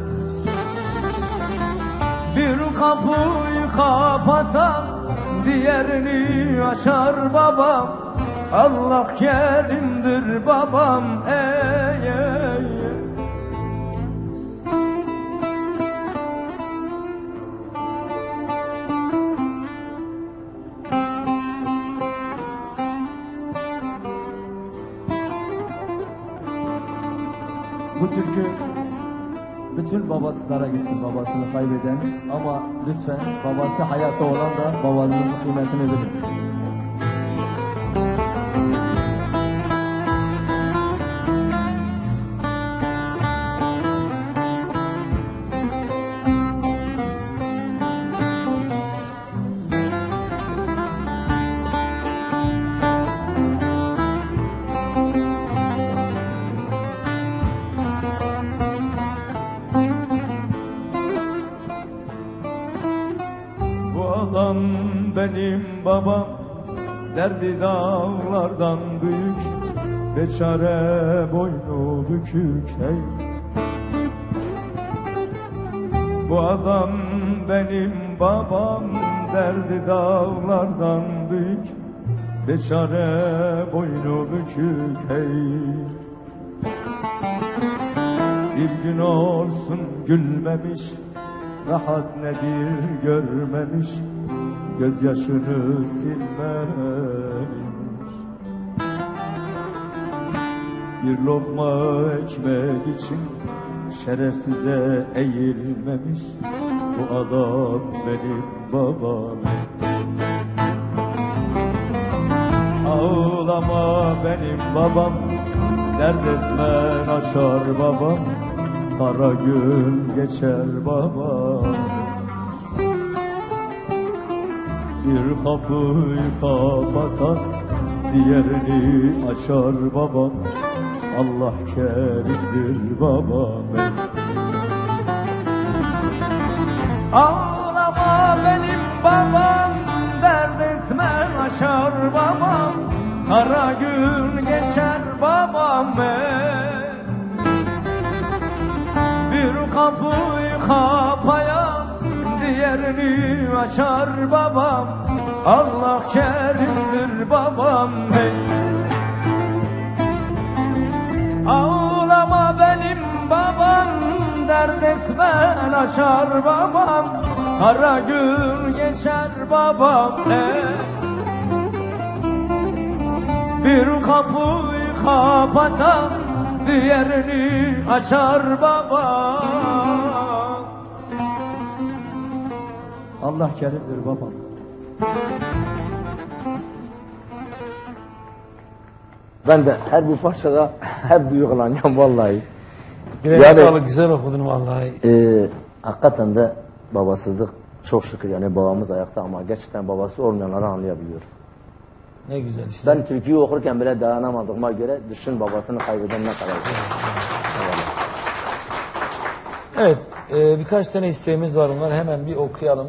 Bir kapıyı kapatan diğerini açar babam. Allah kerimdir babam ey, ey, ey. Bu türkü bütün babasılara gitsin, babasını kaybeden, ama lütfen babası hayatta olan da babanın kıymetini bilin. Adam benim babam, derdi dağlardan büyük, beçare boynu bükük hey. Bu adam benim babam, derdi dağlardan büyük, beçare boynu bükük hey. Bir gün olsun gülmemiş, rahat nedir görmemiş, gözyaşını silmemiş. Bir lokma ekmek için şerefsize eğilmemiş. Bu adam benim babam. Ağlama benim babam, dert etmen aşar babam. Kara gün geçer babam. Bir kapıyı kapatan diğerini açar babam. Allah kerimdir babam. Ağlama benim babam, dert etmen aşar babam. Kara gün geçer babam. Bir kapıyı kapayan diğerini açar babam. Allah kerimdir babam. Ağlama benim babam, dert etmen açar babam. Kara gün geçer babam. Bir kapıyı kapatan diğerini açar babam. Allah kerimdir babam. Ben de her bir parçada hep duygulanıyorum vallahi. Yüreğine sağlık, güzel okudun vallahi. Hakikaten de babasızlık çok şükür, yani babamız ayakta ama gerçekten babası olmayanları anlayabiliyor. Ne güzel işte. Ben türküyü okurken bile dayanamadığıma göre düşün babasını kaybeden ne kadar. Evet, birkaç tane isteğimiz var, onları hemen bir okuyalım.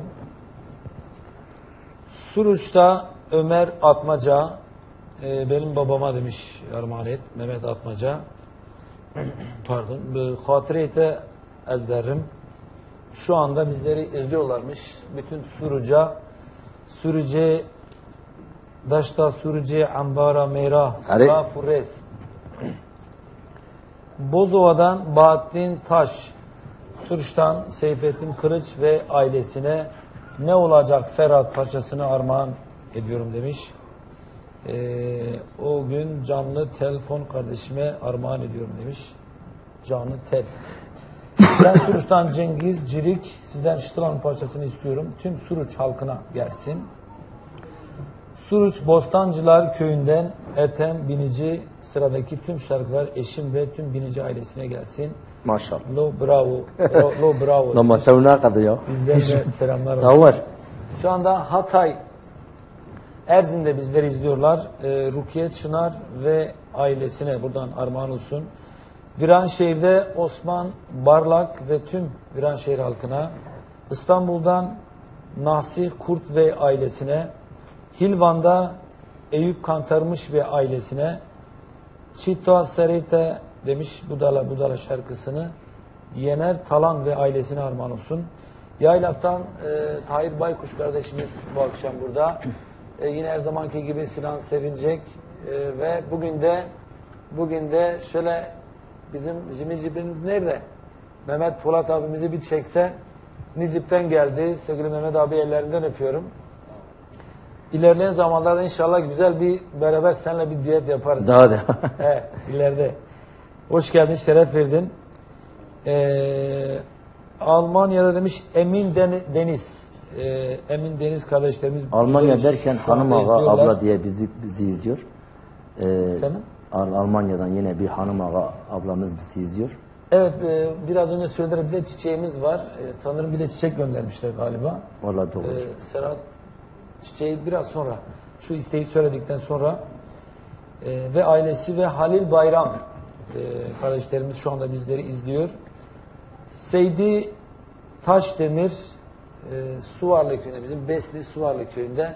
Suruç'ta Ömer Atmaca, benim babama demiş armağan et, Mehmet Atmaca. Pardon, hatırete ezberim. Şu anda bizleri izliyorlarmış. Bütün Surice, Daşta Surice, Ambara, Meyra, Sıra, Furres. Bozova'dan Bahattin Taş, Suruç'tan Seyfettin Kılıç ve ailesine Ne Olacak Ferhat parçasını armağan ediyorum demiş. O gün canlı telefon kardeşime armağan ediyorum demiş. Canlı tel. Ben Suruç'tan Cengiz Cirik, sizden Şıtılan parçasını istiyorum. Tüm Suruç halkına gelsin. Suruç Bostancılar Köyü'nden Ethem Binici, sıradaki tüm şarkılar eşim ve tüm Binici ailesine gelsin. Maşallah. Lo bravo. Lo bravo. Lama tevna kadar ya. Bizden de selamlar Daha olsun. var. Şu anda Hatay, Erzin'de bizleri izliyorlar. Rukiye Çınar ve ailesine buradan armağan olsun. Viranşehir'de Osman Barlak ve tüm Viranşehir halkına. İstanbul'dan Nasih Kurt ve ailesine. Hilvan'da Eyüp Kantarmış ve ailesine. Çito Serite demiş Budala şarkısını. Yener Talan ve ailesine armağan olsun. Yaylak'tan Tahir Baykuş kardeşimiz bu akşam burada. Yine her zamanki gibi Sinan Sevincek ve bugün de şöyle bizim Cimicibimiz nerede? Mehmet Polat abimizi bir çekse. Nizip'ten geldi. Sevgili Mehmet abi ellerinden öpüyorum. İlerleyen zamanlarda inşallah güzel bir beraber seninle bir düet yaparız. Daha da. Evet, ileride. Hoş geldin, şeref verdin. Almanya'da demiş Emin Deniz. Emin Deniz kardeşlerimiz. Almanya derken hanım ağa abla diye bizi izliyor. Efendim? Almanya'dan yine bir hanım ağa ablamız bizi izliyor. Evet, biraz önce söylediler, bir de çiçeğimiz var. Sanırım bir de çiçek göndermişler galiba. Vallahi doğru. Serhat çiçeği biraz sonra, şu isteği söyledikten sonra ve ailesi ve Halil Bayram kardeşlerimiz şu anda bizleri izliyor. Seydi Taşdemir Suvarlı köyünde, bizim Besli Suvarlı köyünde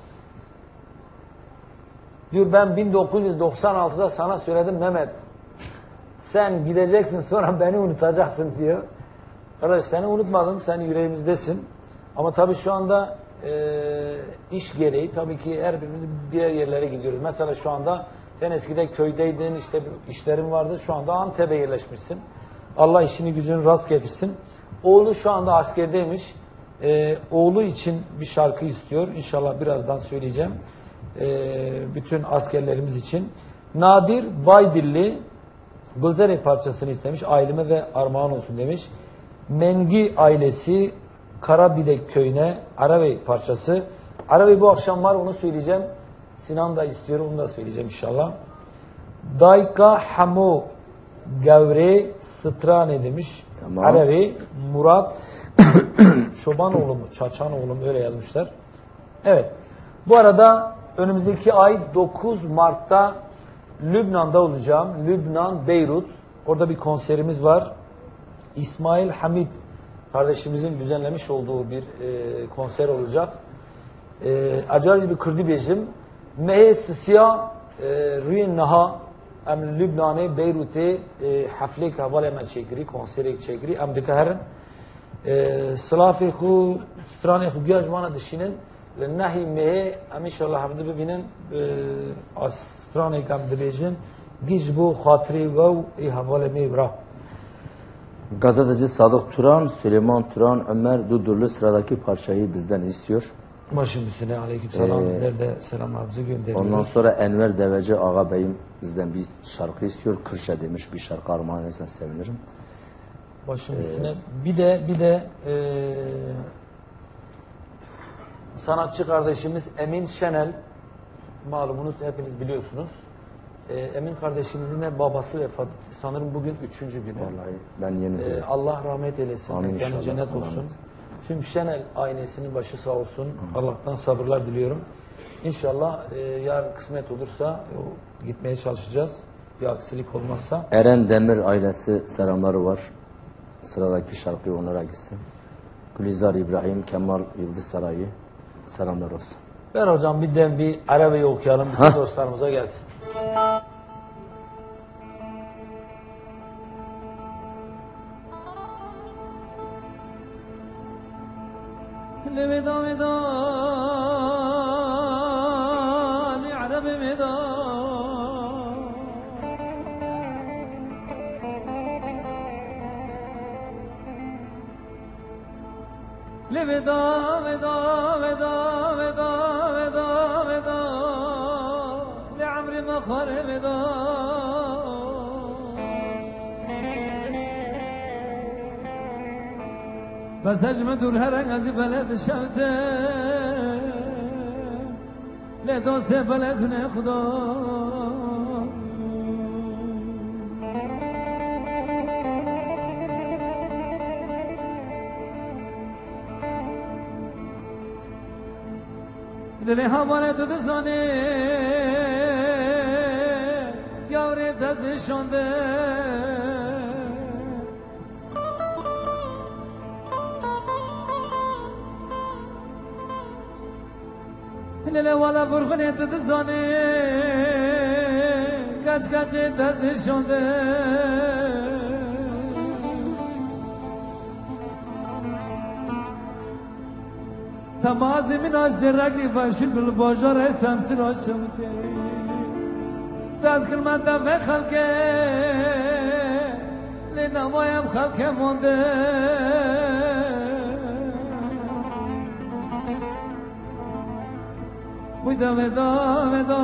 diyor, ben 1996'da sana söyledim Mehmet, sen gideceksin sonra beni unutacaksın diyor. Kardeş, seni unutmadım, sen yüreğimizdesin ama tabii şu anda iş gereği tabii ki her birimiz diğer yerlere gidiyoruz. Mesela şu anda sen eskiden köydeydin, işte işlerin vardı, şu anda Antep'e yerleşmişsin. Allah işini gücünü rast getirsin. Oğlu şu anda askerdeymiş. Oğlu için bir şarkı istiyor. İnşallah birazdan söyleyeceğim. Bütün askerlerimiz için. Nadir Baydilli Gülzare parçasını istemiş. Aileme ve armağan olsun demiş. Mengi ailesi Karabidek köyüne Aravey parçası. Aravey bu akşam var, onu söyleyeceğim. Sinan da istiyor, onu da söyleyeceğim inşallah. Dayka Hamo Gavre Strane demiş. Tamam. Aravey Murat Şobanoğlu mu? Çaçanoğlu mu? Öyle yazmışlar. Evet. Bu arada önümüzdeki ay 9 Mart'ta Lübnan'da olacağım. Lübnan, Beyrut. Orada bir konserimiz var. İsmail Hamid kardeşimizin düzenlemiş olduğu bir konser olacak. Acarcı bir Kürdi bejim. Mehe sisiya rüyen naha em Lübnan'e, Beyrut'e haflek haval emel çekiri, konseri çekiri. Em dikaherin Sılafi khu, strani khu giyajmana dışının Lennahi mehe em inşallah havda bibinin strani kam dibejin giz bu hatiri ve haval mevra. Gazeteci Sadık Turan, Süleyman Turan, Ömer Dudurlu sıradaki parçayı bizden istiyor. Başım üstüne aleykümselam. Bizler de selamlarımızı gönderiyoruz. Ondan sonra Enver Deveci ağabeyim bizden bir şarkı istiyor. Kırşa demiş, bir şarkı armağan edersen sevinirim. Başım üstüne. Bir de sanatçı kardeşimiz Emin Şenel, malumunuz hepiniz biliyorsunuz. Emin kardeşimizin de babası vefat etti. Sanırım bugün 3. günü. Vallahi ben yeni Allah rahmet eylesin. Amin Mekanı inşallah. cennet olsun. Amin. Tüm Şenel ailesinin başı sağ olsun. Allah'tan sabırlar diliyorum. İnşallah yarın kısmet olursa gitmeye çalışacağız. Bir aksilik olmazsa. Eren Demir ailesi selamları var. Sıradaki şarkı onlara gitsin. Gülizar İbrahim, Kemal Yıldız Sarayı selamlar olsun. Ver hocam bir Arabe'yi okuyalım. Bütün dostlarımıza gelsin. لبدا مدا لعرب مدا لبدا مدا مدا مدا مدا مدا لعمري مخر مدا بس هجمة الهرق از بلد شوته لدوست بلدنا خدا دلی هوانه دزانه یاری دزشونده دلی والا فرخنه دزانه kaç دزشونده تمازی من آج درکی باشی بل باجار سمسر آشم که دست کلمت دم خلکه لنمایم خلکه مونده ویدا ودا ودا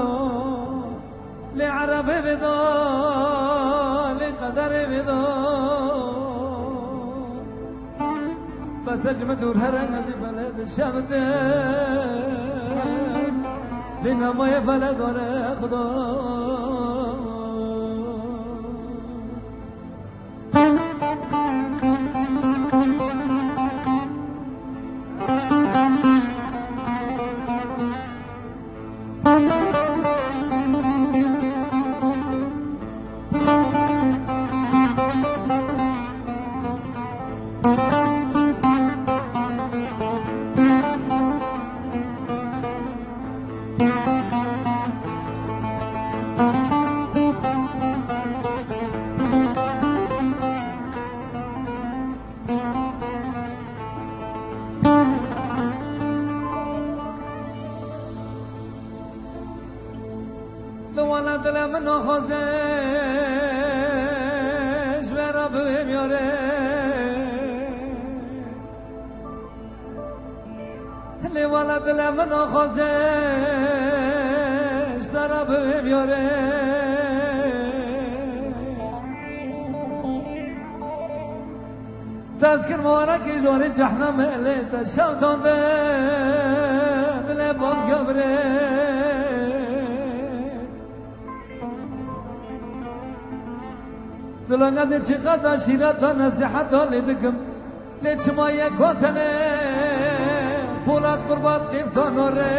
لعرب ودا لقدر ودا بس اجمع دور هرنگ از بلد شمده لنمای بلد آره خدا لوانا دل من نخوزش و رب میاره لوانا دل من نخوزش و رب میاره تذكر مورك جوري جحنم ليت الشوطان ذا بلا باب قبري دلنا دي شقاتا شيراتا نزحتا لدكم ليش ما يكوتني فولاد قربات قيبتا نوري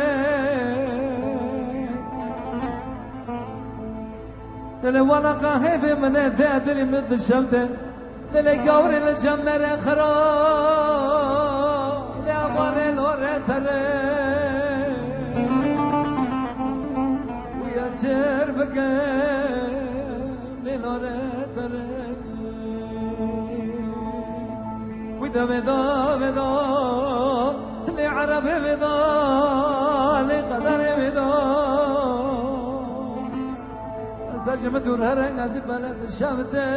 دل وانا قاهي من تادري مد الشمتة دل قوري الجمر خرا يا بالي لوري تري ويا جربك لوري تري ودا بدا بدا لعرب بدا لقدر بدا سجمت الهرن از بلد شمته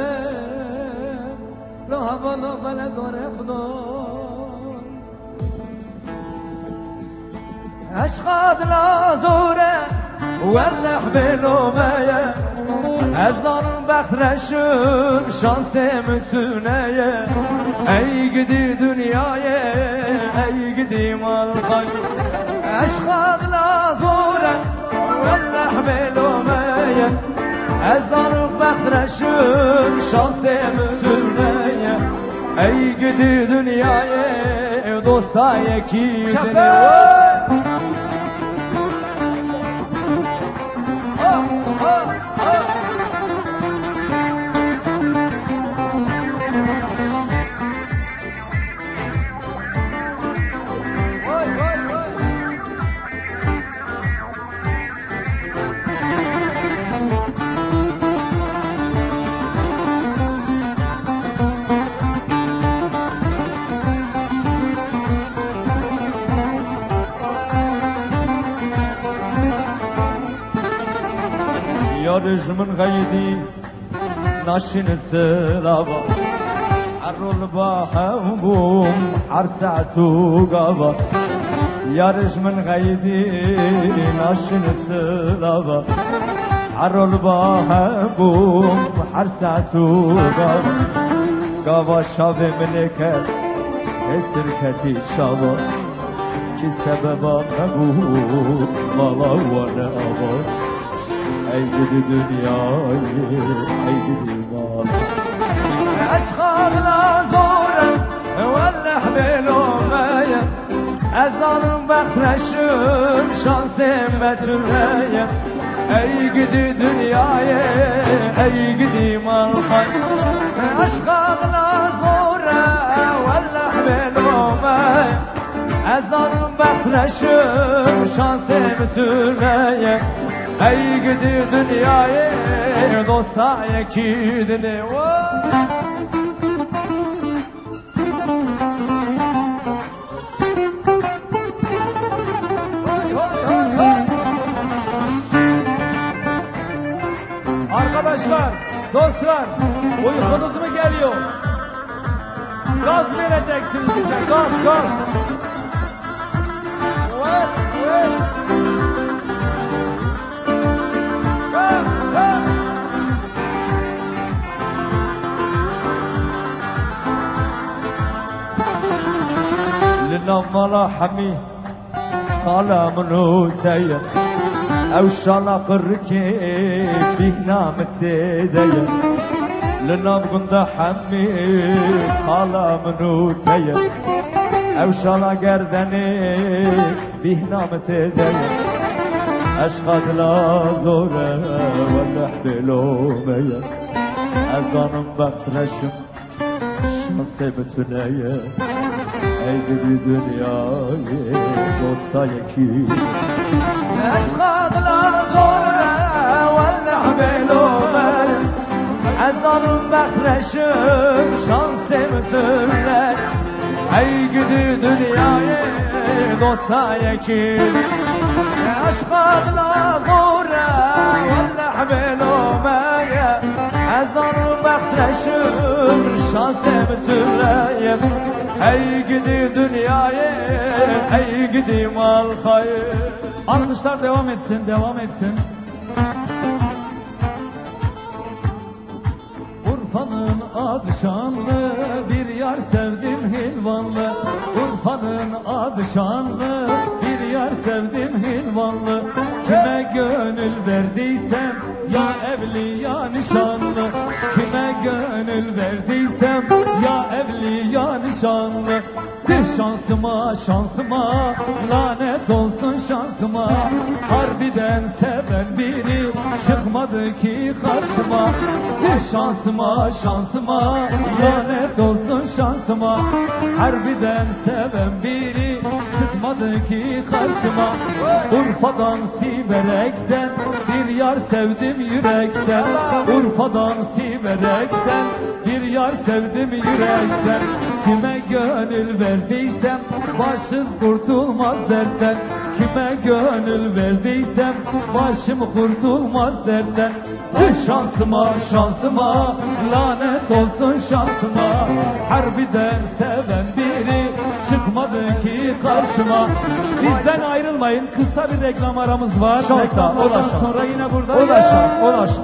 لو هوا لو بلد ورخدو اشخاص لازوره واللح بلوميه ازدان بخرشم شانس مسونيه ای گدی دنیای ای گدی مال خاک اشخاص لازوره واللح بلوميه ازدان بخرشم شانس مسونيه ای گدی دنیای دوستای کی یارش من غیدی ناشین سلابا عرول با هموم عرسعتو قابا یارش من غیدی ناشین سلابا عرول با هموم عرسعتو قابا قابا شاب ملکت سرکتی شابا کی سببا مبود مالا و نابا ای گدی دنیای ای گدی مال اشخاص لازوره والله بلوميه ازدانم بخرشم شانسم بتونه ای گدی دنیای ای گدی مال خاک اشخاص لازوره والله بلوميه ازدانم بخرشم شانسم بتونه ای گدی دنیای دوستای کی دلی Arkadaşlar, dostlar, uykunuz mu geliyor? Gaz verecektiniz bize, gaz, gaz. Evet, evet. لنملا حمي طالع منو سير او شلق الركيب بهنا متدير لنم قند حمي طالع منو سير او شلق قردني بهنا متدير اشخاص لا زوره ولا حبلوميه ازانم بخرشم شانسي بتنيه ای گدی دنیای دوستای کی اشخاص لازوره والله بلوميه ازانم بخرشم شانسم سرله ای گدی دنیای دوستای کی اشخاص لازوره والله بلوميه ازانم بخرشم شانسم سرله ey gidi dünyaya, ey gidi mal hayır. Alkışlar devam etsin, devam etsin. Urfa'nın akşamlı bir adı şanlı, bir yar sevdim hilvanlı. Kime gönül verdiysem, ya evli ya nişanlı. Kime gönül verdiysem, ya evli ya nişanlı. Tüh şansıma şansıma, lanet olsun şansıma. Harbiden seven biri çıkmadı ki karşıma. Tüh şansıma şansıma, lanet olsun şansıma. Harbiden seven biri çıkmadı ki karşıma. Urfa'dan Siverek'ten bir yar sevdim yürekten. Urfa'dan Siverek'ten bir yar sevdim yürekten. Kime gönül verdiysem başın kurtulmaz dertten. Kime gönül verdiysem başım kurtulmaz dertten. Tüh şansıma şansıma, lanet olsun şansıma. Harbiden seven biri çıkmadı ki karşıma. Bizden ayrılmayın, kısa bir reklam aramız var. Reklamlardan sonra yine buradayız. O da şan.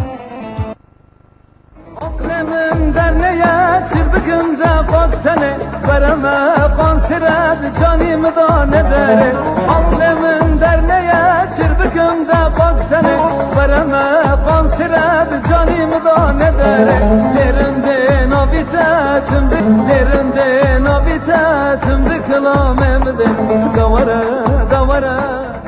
Aklemim derneğe çırpıkımda koktene vereme konsiret canımı da ne dere. Aklemim derneğe çırpıkımda koktene vereme konsiret canımı da ne dere. Derinde nabitetim derinde nabitetim dıkılam emde davara davara.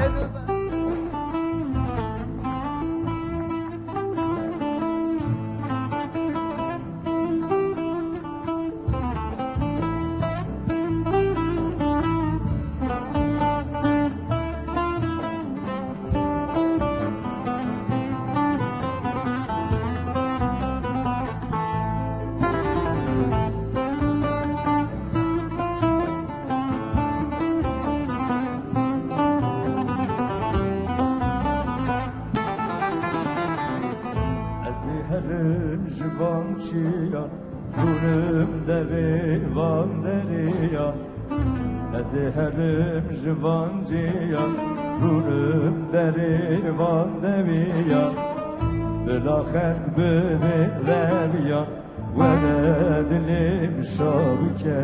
Eziherim jivançiya, gülüm derivan deriya. Eziherim jivanciya, gülüm derivan deriya. Bırakın beni reviya, veredim şabike,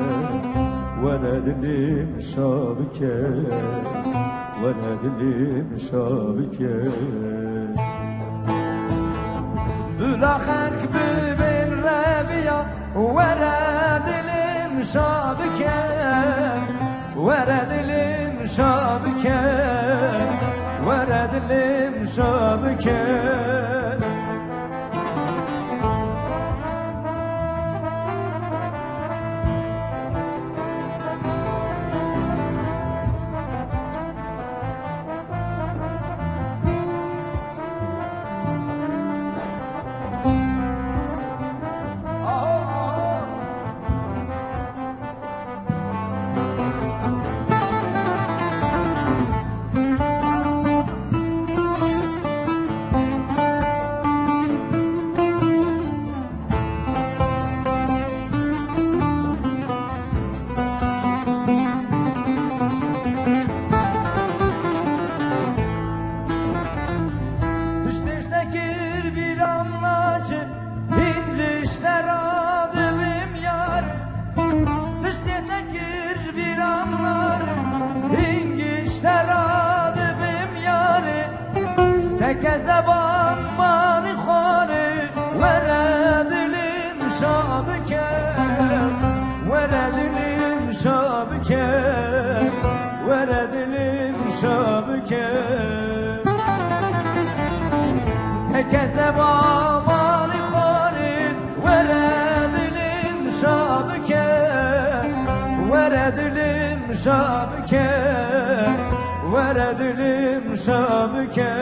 veredim şabike, veredim şabike. Bırakak bir reviya, veredim şabike, veredim şabike, veredim şabike. Kezeban mani khare veredim şabike, veredim şabike, veredim şabike. Kezeban mani khare veredim şabike, veredim şabike, veredim şabike.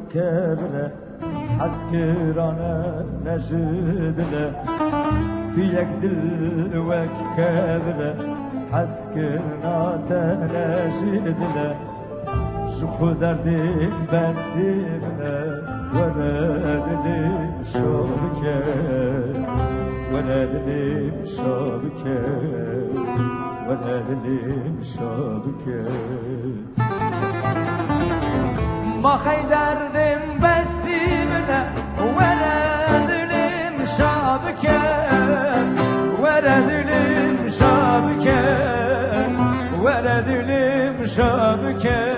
kevre Askirane neşidile Fiyek dil vek kevre Askirnate neşidile Şu derdim besime Veredim şabike Veredim şabike Veredim şabike Makay derdim besimine Veredim şabike Veredim şabike Veredim şabike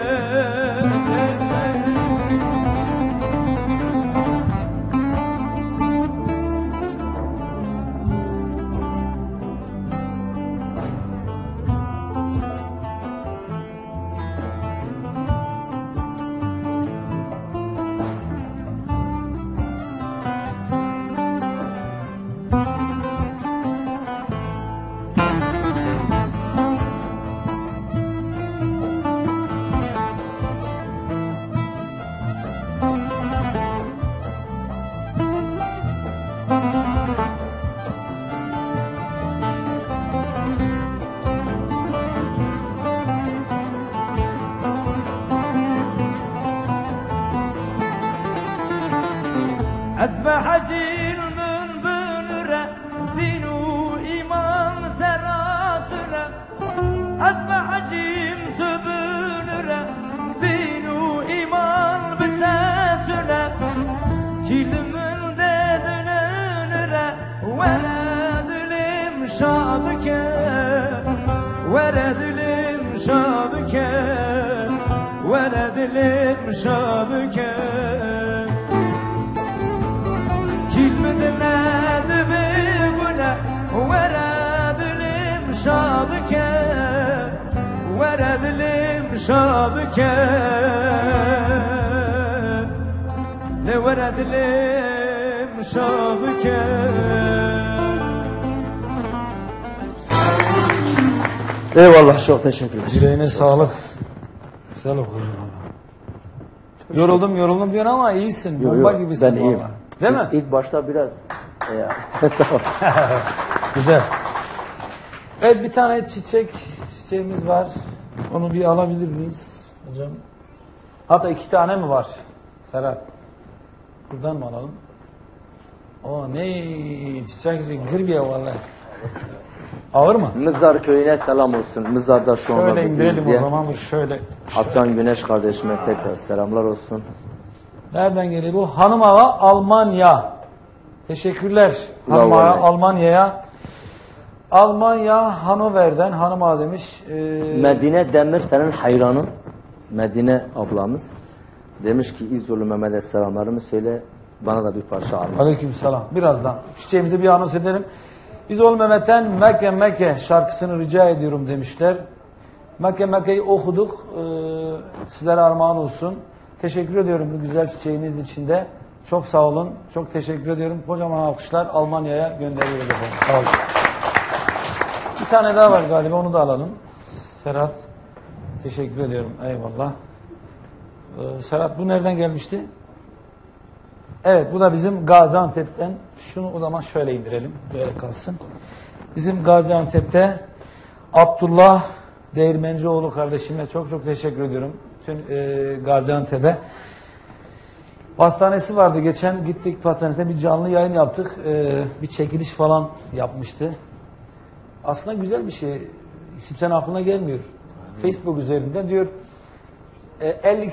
أسبح جيل من بنره دين وإيمان زراتره أسبح جيل سبنره دين وإيمان بتاتره جيل من ددنره ولد المشابكة ولد المشابكة ولد المشابكة كلمة بيقولها ورد المشابكة ورد المشابكة لورد المشابكة Eyvallah, çok teşekkür ederim. Yüreğine sağlık. Güzel okudun valla. Yoruldum diyorsun ama iyisin. Bomba gibisin ben iyiyim. valla. Değil mi? İlk başta biraz Güzel. Evet, bir tane çiçeğimiz var. Onu bir alabilir miyiz hocam? Hatta 2 tane mi var? Serhat. Buradan mı alalım? O ne çiçek gırbiye vallahi. Ağır mı? Mızar köyüne selam olsun. Mızar'da şu anda Şöyle bizi indirelim izleyen o zaman. Şöyle. Hasan Güneş kardeşime tekrar selamlar olsun. Nereden geliyor bu? Hanım Ağa Almanya. Teşekkürler. Hanım Ağa Almanya'ya. Almanya Hannover'den Hanım Ağa demiş. Medine Demir senin hayranın. Medine ablamız. Demiş ki İzolu Mehmet'e selamlarımı söyle. Bana da bir parça alma. Aleykümselam. Birazdan. Çiçeğimizi bir anons edelim. İzolu Mehmet'ten Mekke Mekke şarkısını rica ediyorum demişler. Mekke Mekke'yi okuduk. Sizlere armağan olsun. Teşekkür ediyorum bu güzel çiçeğiniz için de. Çok sağ olun. Çok teşekkür ediyorum. Kocaman alkışlar Almanya'ya gönderiyoruz efendim. Sağ olun. Bir tane daha var galiba, onu da alalım. Serhat. Teşekkür ediyorum. Eyvallah. Serhat, bu nereden gelmişti? Evet, bu da bizim Gaziantep'ten. Şunu o zaman şöyle indirelim. Böyle kalsın. Bizim Gaziantep'te Abdullah Değirmencioğlu kardeşime çok teşekkür ediyorum. Bütün Gaziantep'e. Pastanesi vardı. Geçen gittik pastanesine, bir canlı yayın yaptık. Bir çekiliş falan yapmıştı. Aslında güzel bir şey. Kimsenin aklına gelmiyor. Facebook üzerinden diyor 50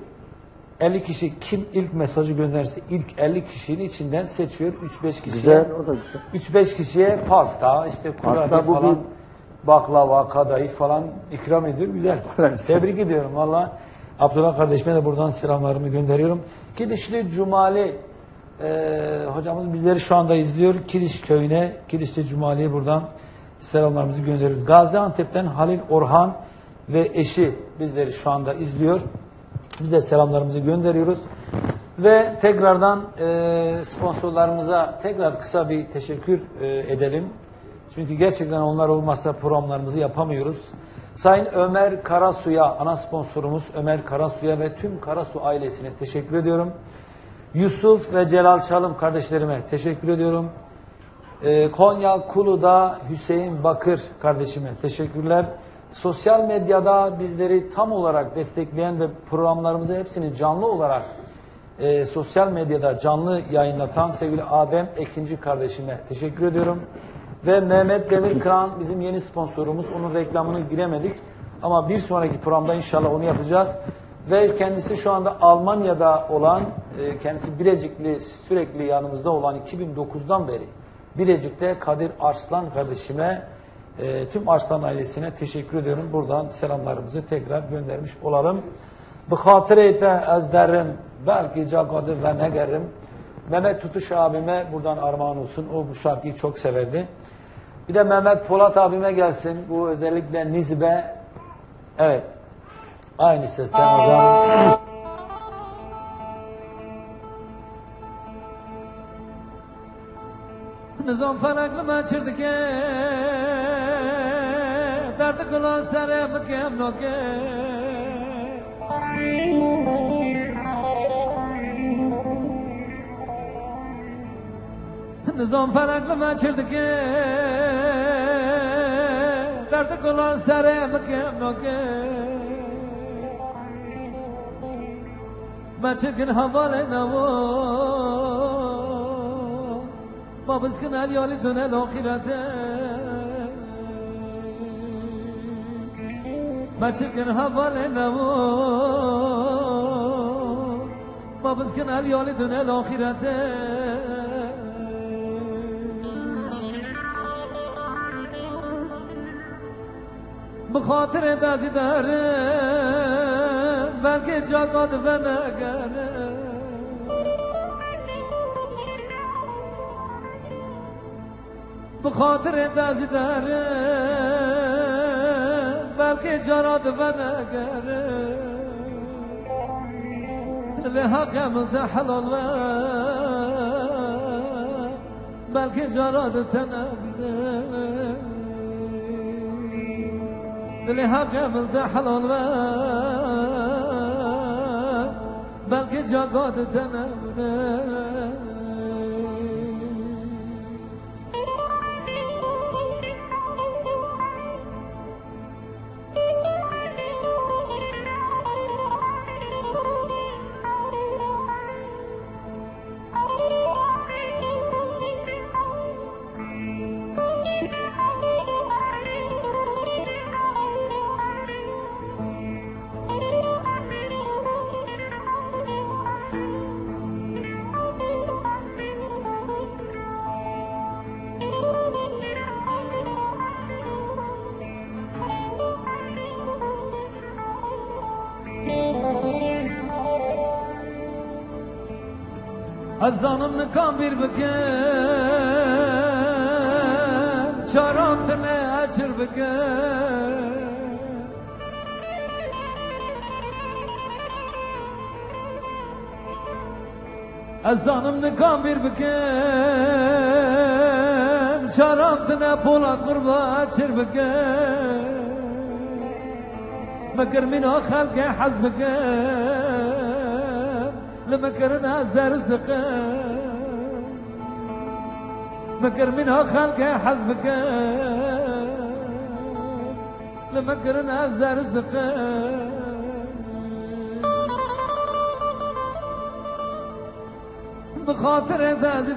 kişi kim ilk mesajı gönderse ilk 50 kişinin içinden seçiyor 3-5 kişiye. Güzel, o da güzel. 3-5 kişiye pasta, işte kurabiye falan, baklava, kadayıf falan ikram ediyor. Güzel. Tebrik ediyorum valla. Abdullah kardeşime de buradan selamlarımı gönderiyorum. Kilişli Cumali hocamız bizleri şu anda izliyor. Kiliş köyüne, Kilişli Cumali'ye buradan selamlarımızı gönderiyoruz. Gaziantep'ten Halil Orhan ve eşi bizleri şu anda izliyor. Biz de selamlarımızı gönderiyoruz. Ve tekrardan sponsorlarımıza tekrar kısa bir teşekkür edelim. Çünkü gerçekten onlar olmazsa programlarımızı yapamıyoruz. Sayın Ömer Karasu'ya, ana sponsorumuz Ömer Karasu'ya ve tüm Karasu ailesine teşekkür ediyorum. Yusuf ve Celal Çalım kardeşlerime teşekkür ediyorum. Konya Kulu'da Hüseyin Bakır kardeşime teşekkürler. Sosyal medyada bizleri tam olarak destekleyen ve programlarımızda hepsini canlı olarak sosyal medyada canlı yayınlatan sevgili Adem Ekinci kardeşime teşekkür ediyorum. Ve Mehmet Demirkıran bizim yeni sponsorumuz. Onun reklamını giremedik. Ama bir sonraki programda inşallah onu yapacağız. Ve kendisi şu anda Almanya'da olan, kendisi Bilecikli, sürekli yanımızda olan 2009'dan beri Bilecik'te Kadir Arslan kardeşime, tüm Arslan ailesine teşekkür ediyorum. Buradan selamlarımızı tekrar göndermiş olalım. Bu hatirete ezderim, belki cagadı ve negerim. Mehmet Tutuş abime buradan armağan olsun. O bu şarkıyı çok severdi. Bir de Mehmet Polat abime gelsin. Bu özellikle Nizbe. Evet. Aynı sesten o zaman. Nizam felaklı maçırdık derdi kılan serem kem noke Nizam felaklı maçırdık derdi kılan serem kem noke Maçırgın havale navo ما بسكن اليالي دون الآخرة ما چکن حوال نمو ما بسكن اليالي دون الآخرة بخاطر دازی دارم بلکه جاگاد و نگرم بخاطر دازی دارم بلکه جراد و نگرم لحقم ده حلال و بلکه جراد تنبیده لحقم ده حلال و بلکه جراد تنبیده از زانم نکام بیر بکن چاران تنه اچر بکن از زانم نکام بیر بکن چاران تنه پولاد غربا اچر بکن مگر منو خلق حز بکن لمكرنا زرزق مكر منها خلق حزبك لمكرنا زرزق بخاطر دازي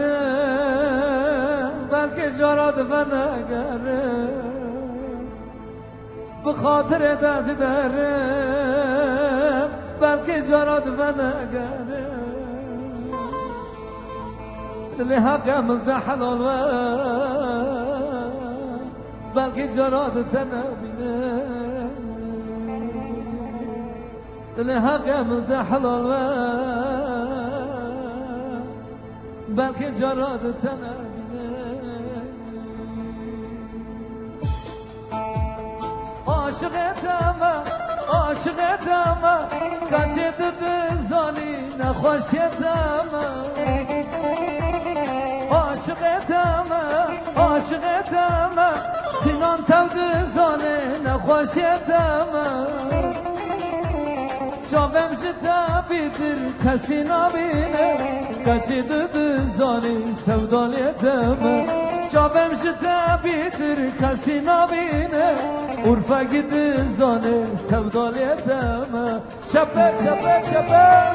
دارم بلکه جراد فنگرم بخاطر دازي دارم بلکه جراد و نگرم لحقم ده حلال و بلکه جراد تنبینه لحقم ده حلال و بلکه جراد تنبینه عاشقتم عاشقتم کچه دده زانی نخوشتم عاشقتم عاشقتم سینان تود زانه نخوشیتم شابم جدا بیدر کسی نبینه کچی دد زانی سودالیتم شابم جدا بیدر کسی نبینه عرفه گید زانه سودالیتم چپه چپه چپه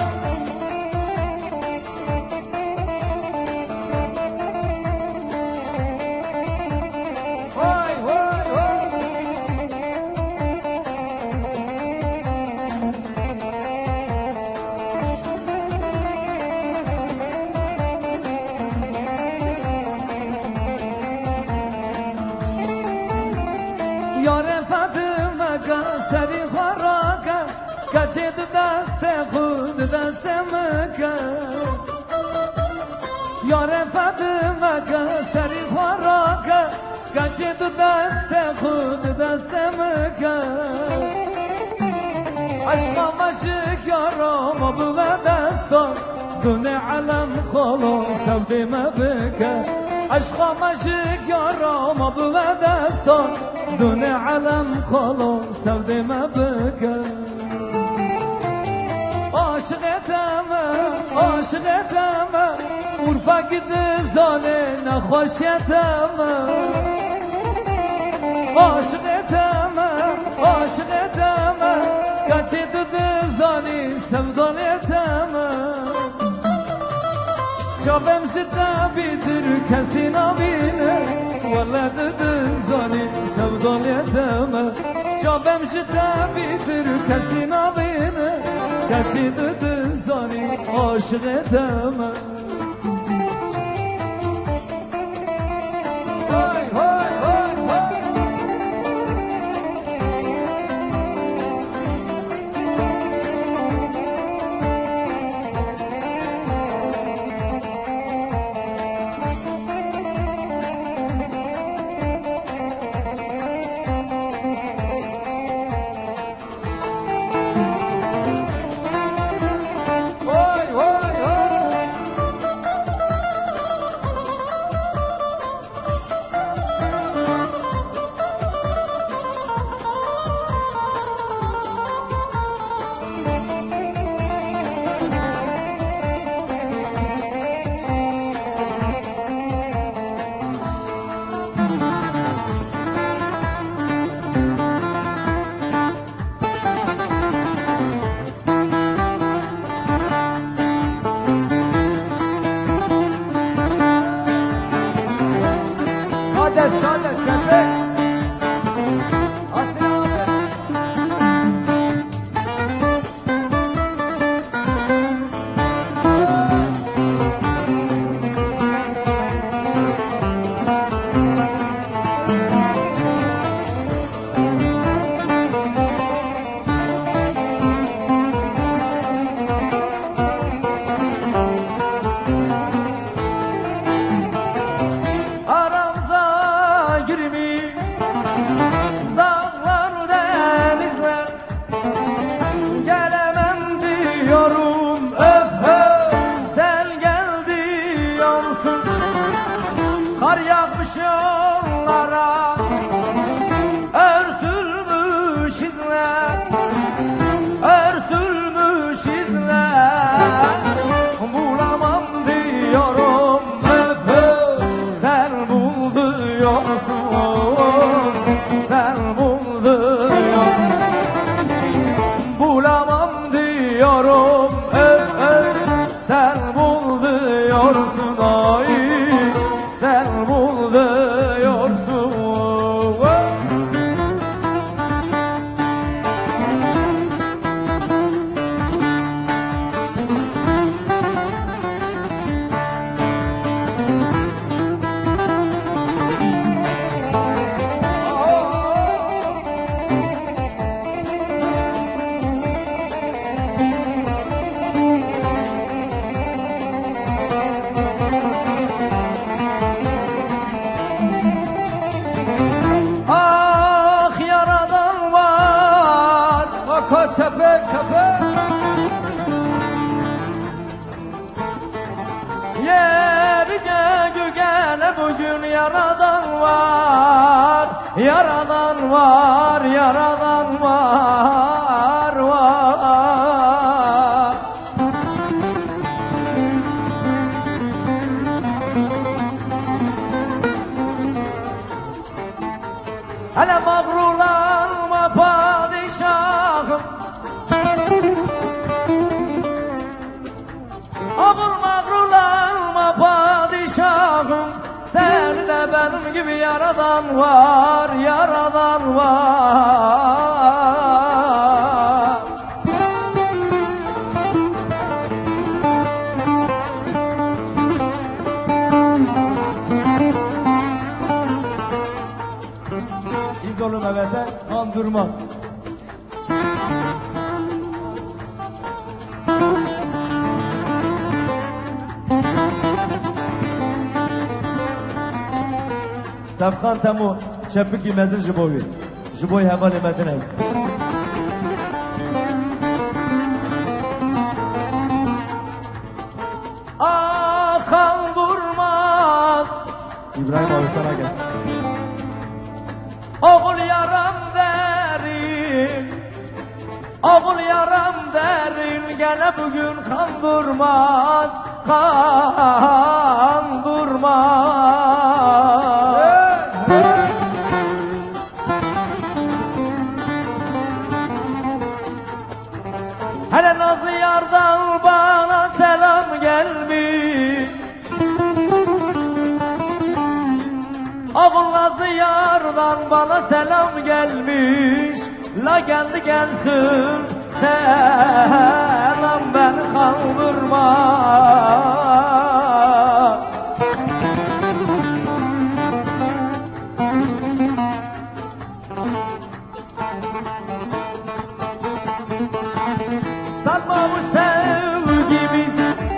سری خوراکه کچه دست خود دست مکن یار فاطمه که سری خوراکه کچه دست خود دست مکن عشقا مشک یارم بو دستان دون علم خلو سودی مبکن عشقا مشک یارم بو دستان دون علم خلو سودی مبکن عاشقتم عرفا گید زانه نخوشیتم عاشقتم کچی دد زانی سودالیتم چابم شده بیدر کسی نبینه ولد زانی سودالیتم چابم شده بیدر کسی نبینه کسی دد زانی عاشقتم های های های های çöpe çöpe yerge gügene gene bugün yaradan var, yaradan var, yaradan var, var. Hele mağrurlanma padişahım, ağır mağrurlanma padişahım, sen de benim gibi yaradan var, yaradan var. İzolum evete kan durmaz. Sevkan temu çepik imedin jibovi. Jibovi hemen imedin ev. Akan durmaz. İbrahim abi sana gel. Oğul yaram derin, oğul yaram derin, gene bugün kan durmaz, kan durmaz. Hele nazlı yardan bana selam gelmiş, oğul nazlı yardan bana selam gelmiş. La geldi gelsin selam beni kaldırma. Sanma bu sevgimiz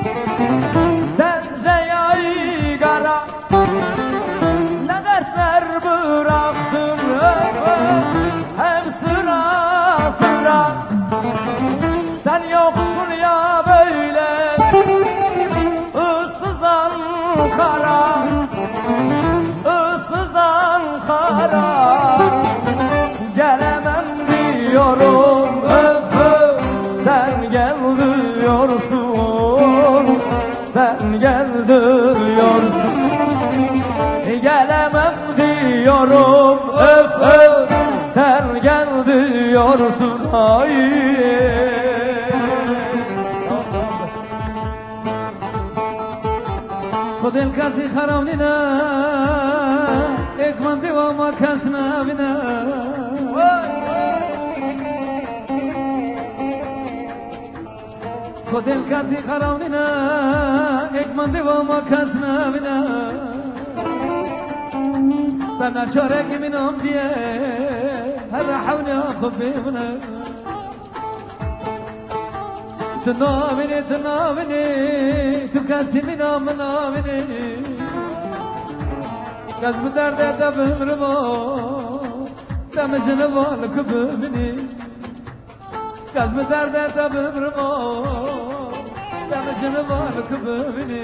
sence yaygara, ne dertler bıraktın hem sıra sıra. Sen yoksun ya böyle ıssız Ankara, ıssız Ankara. Gelemem diyorum sen gel diyorsun, sen gel diyorsun. Gelemem diyorum öf öf, sen gel diyorsun. Ay. Kodel kasi haramlina, ekman devama kasna bina. Kodel kasi haramlina, ekman devama kasna bina. Ben açarek minam diye her havne khubimna. Tnavini tu kasi minam navini. Gazm derde de bimrmo damjne val kubini. Gazm derde de bimrmo damjne val kubini.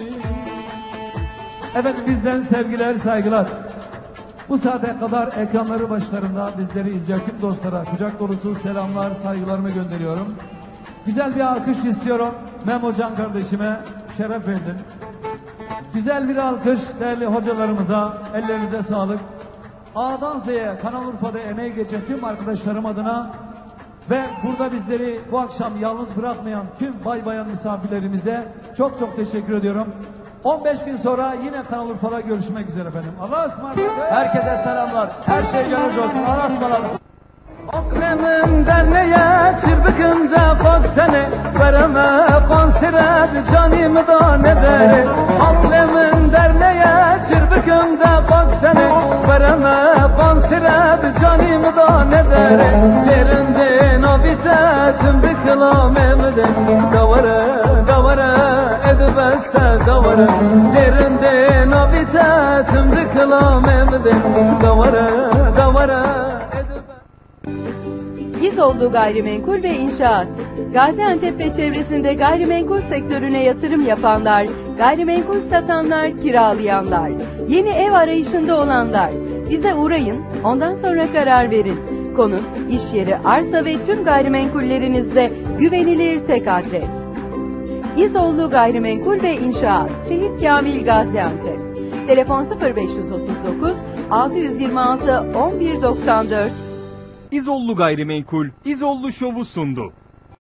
Evet, bizden sevgiler, saygılar. Bu saate kadar ekranları başlarında bizleri izleyen tüm dostlara kucak dolusu selamlar, saygılarımı gönderiyorum. Güzel bir alkış istiyorum Memo Can kardeşime, şeref verdin. Güzel bir alkış değerli hocalarımıza, ellerinize sağlık. A'dan Z'ye Kanal Urfa'da emeği geçen tüm arkadaşlarım adına ve burada bizleri bu akşam yalnız bırakmayan tüm bay bayan misafirlerimize çok çok teşekkür ediyorum. 15 gün sonra yine Kanal Urfa'da görüşmek üzere efendim. Allah'a ısmarladık. Herkese selamlar. Her şey gönlünüzce olsun. Allah'a ısmarladık. Akremin derneğe çirbikinde koktene, vereme konsiret canımı da ne deri. Akremin derneğe çirbikinde koktene, vereme konsiret canımı da ne deri. Yerinde nabite tüm bıkılam emde, davara davara edibesse davara. Yerinde nabite tüm bıkılam emde, davara davara. İzoğlu Gayrimenkul ve İnşaat. Gaziantep ve çevresinde gayrimenkul sektörüne yatırım yapanlar, Gayrimenkul satanlar, kiralayanlar, yeni ev arayışında olanlar. Bize uğrayın, ondan sonra karar verin. Konut, iş yeri, arsa ve tüm gayrimenkullerinizde güvenilir tek adres. İzoğlu Gayrimenkul ve İnşaat, Şehit Kamil Gaziantep. Telefon 0539 626 1194. İzollu Gayrimenkul, İzollu Şov'u sundu.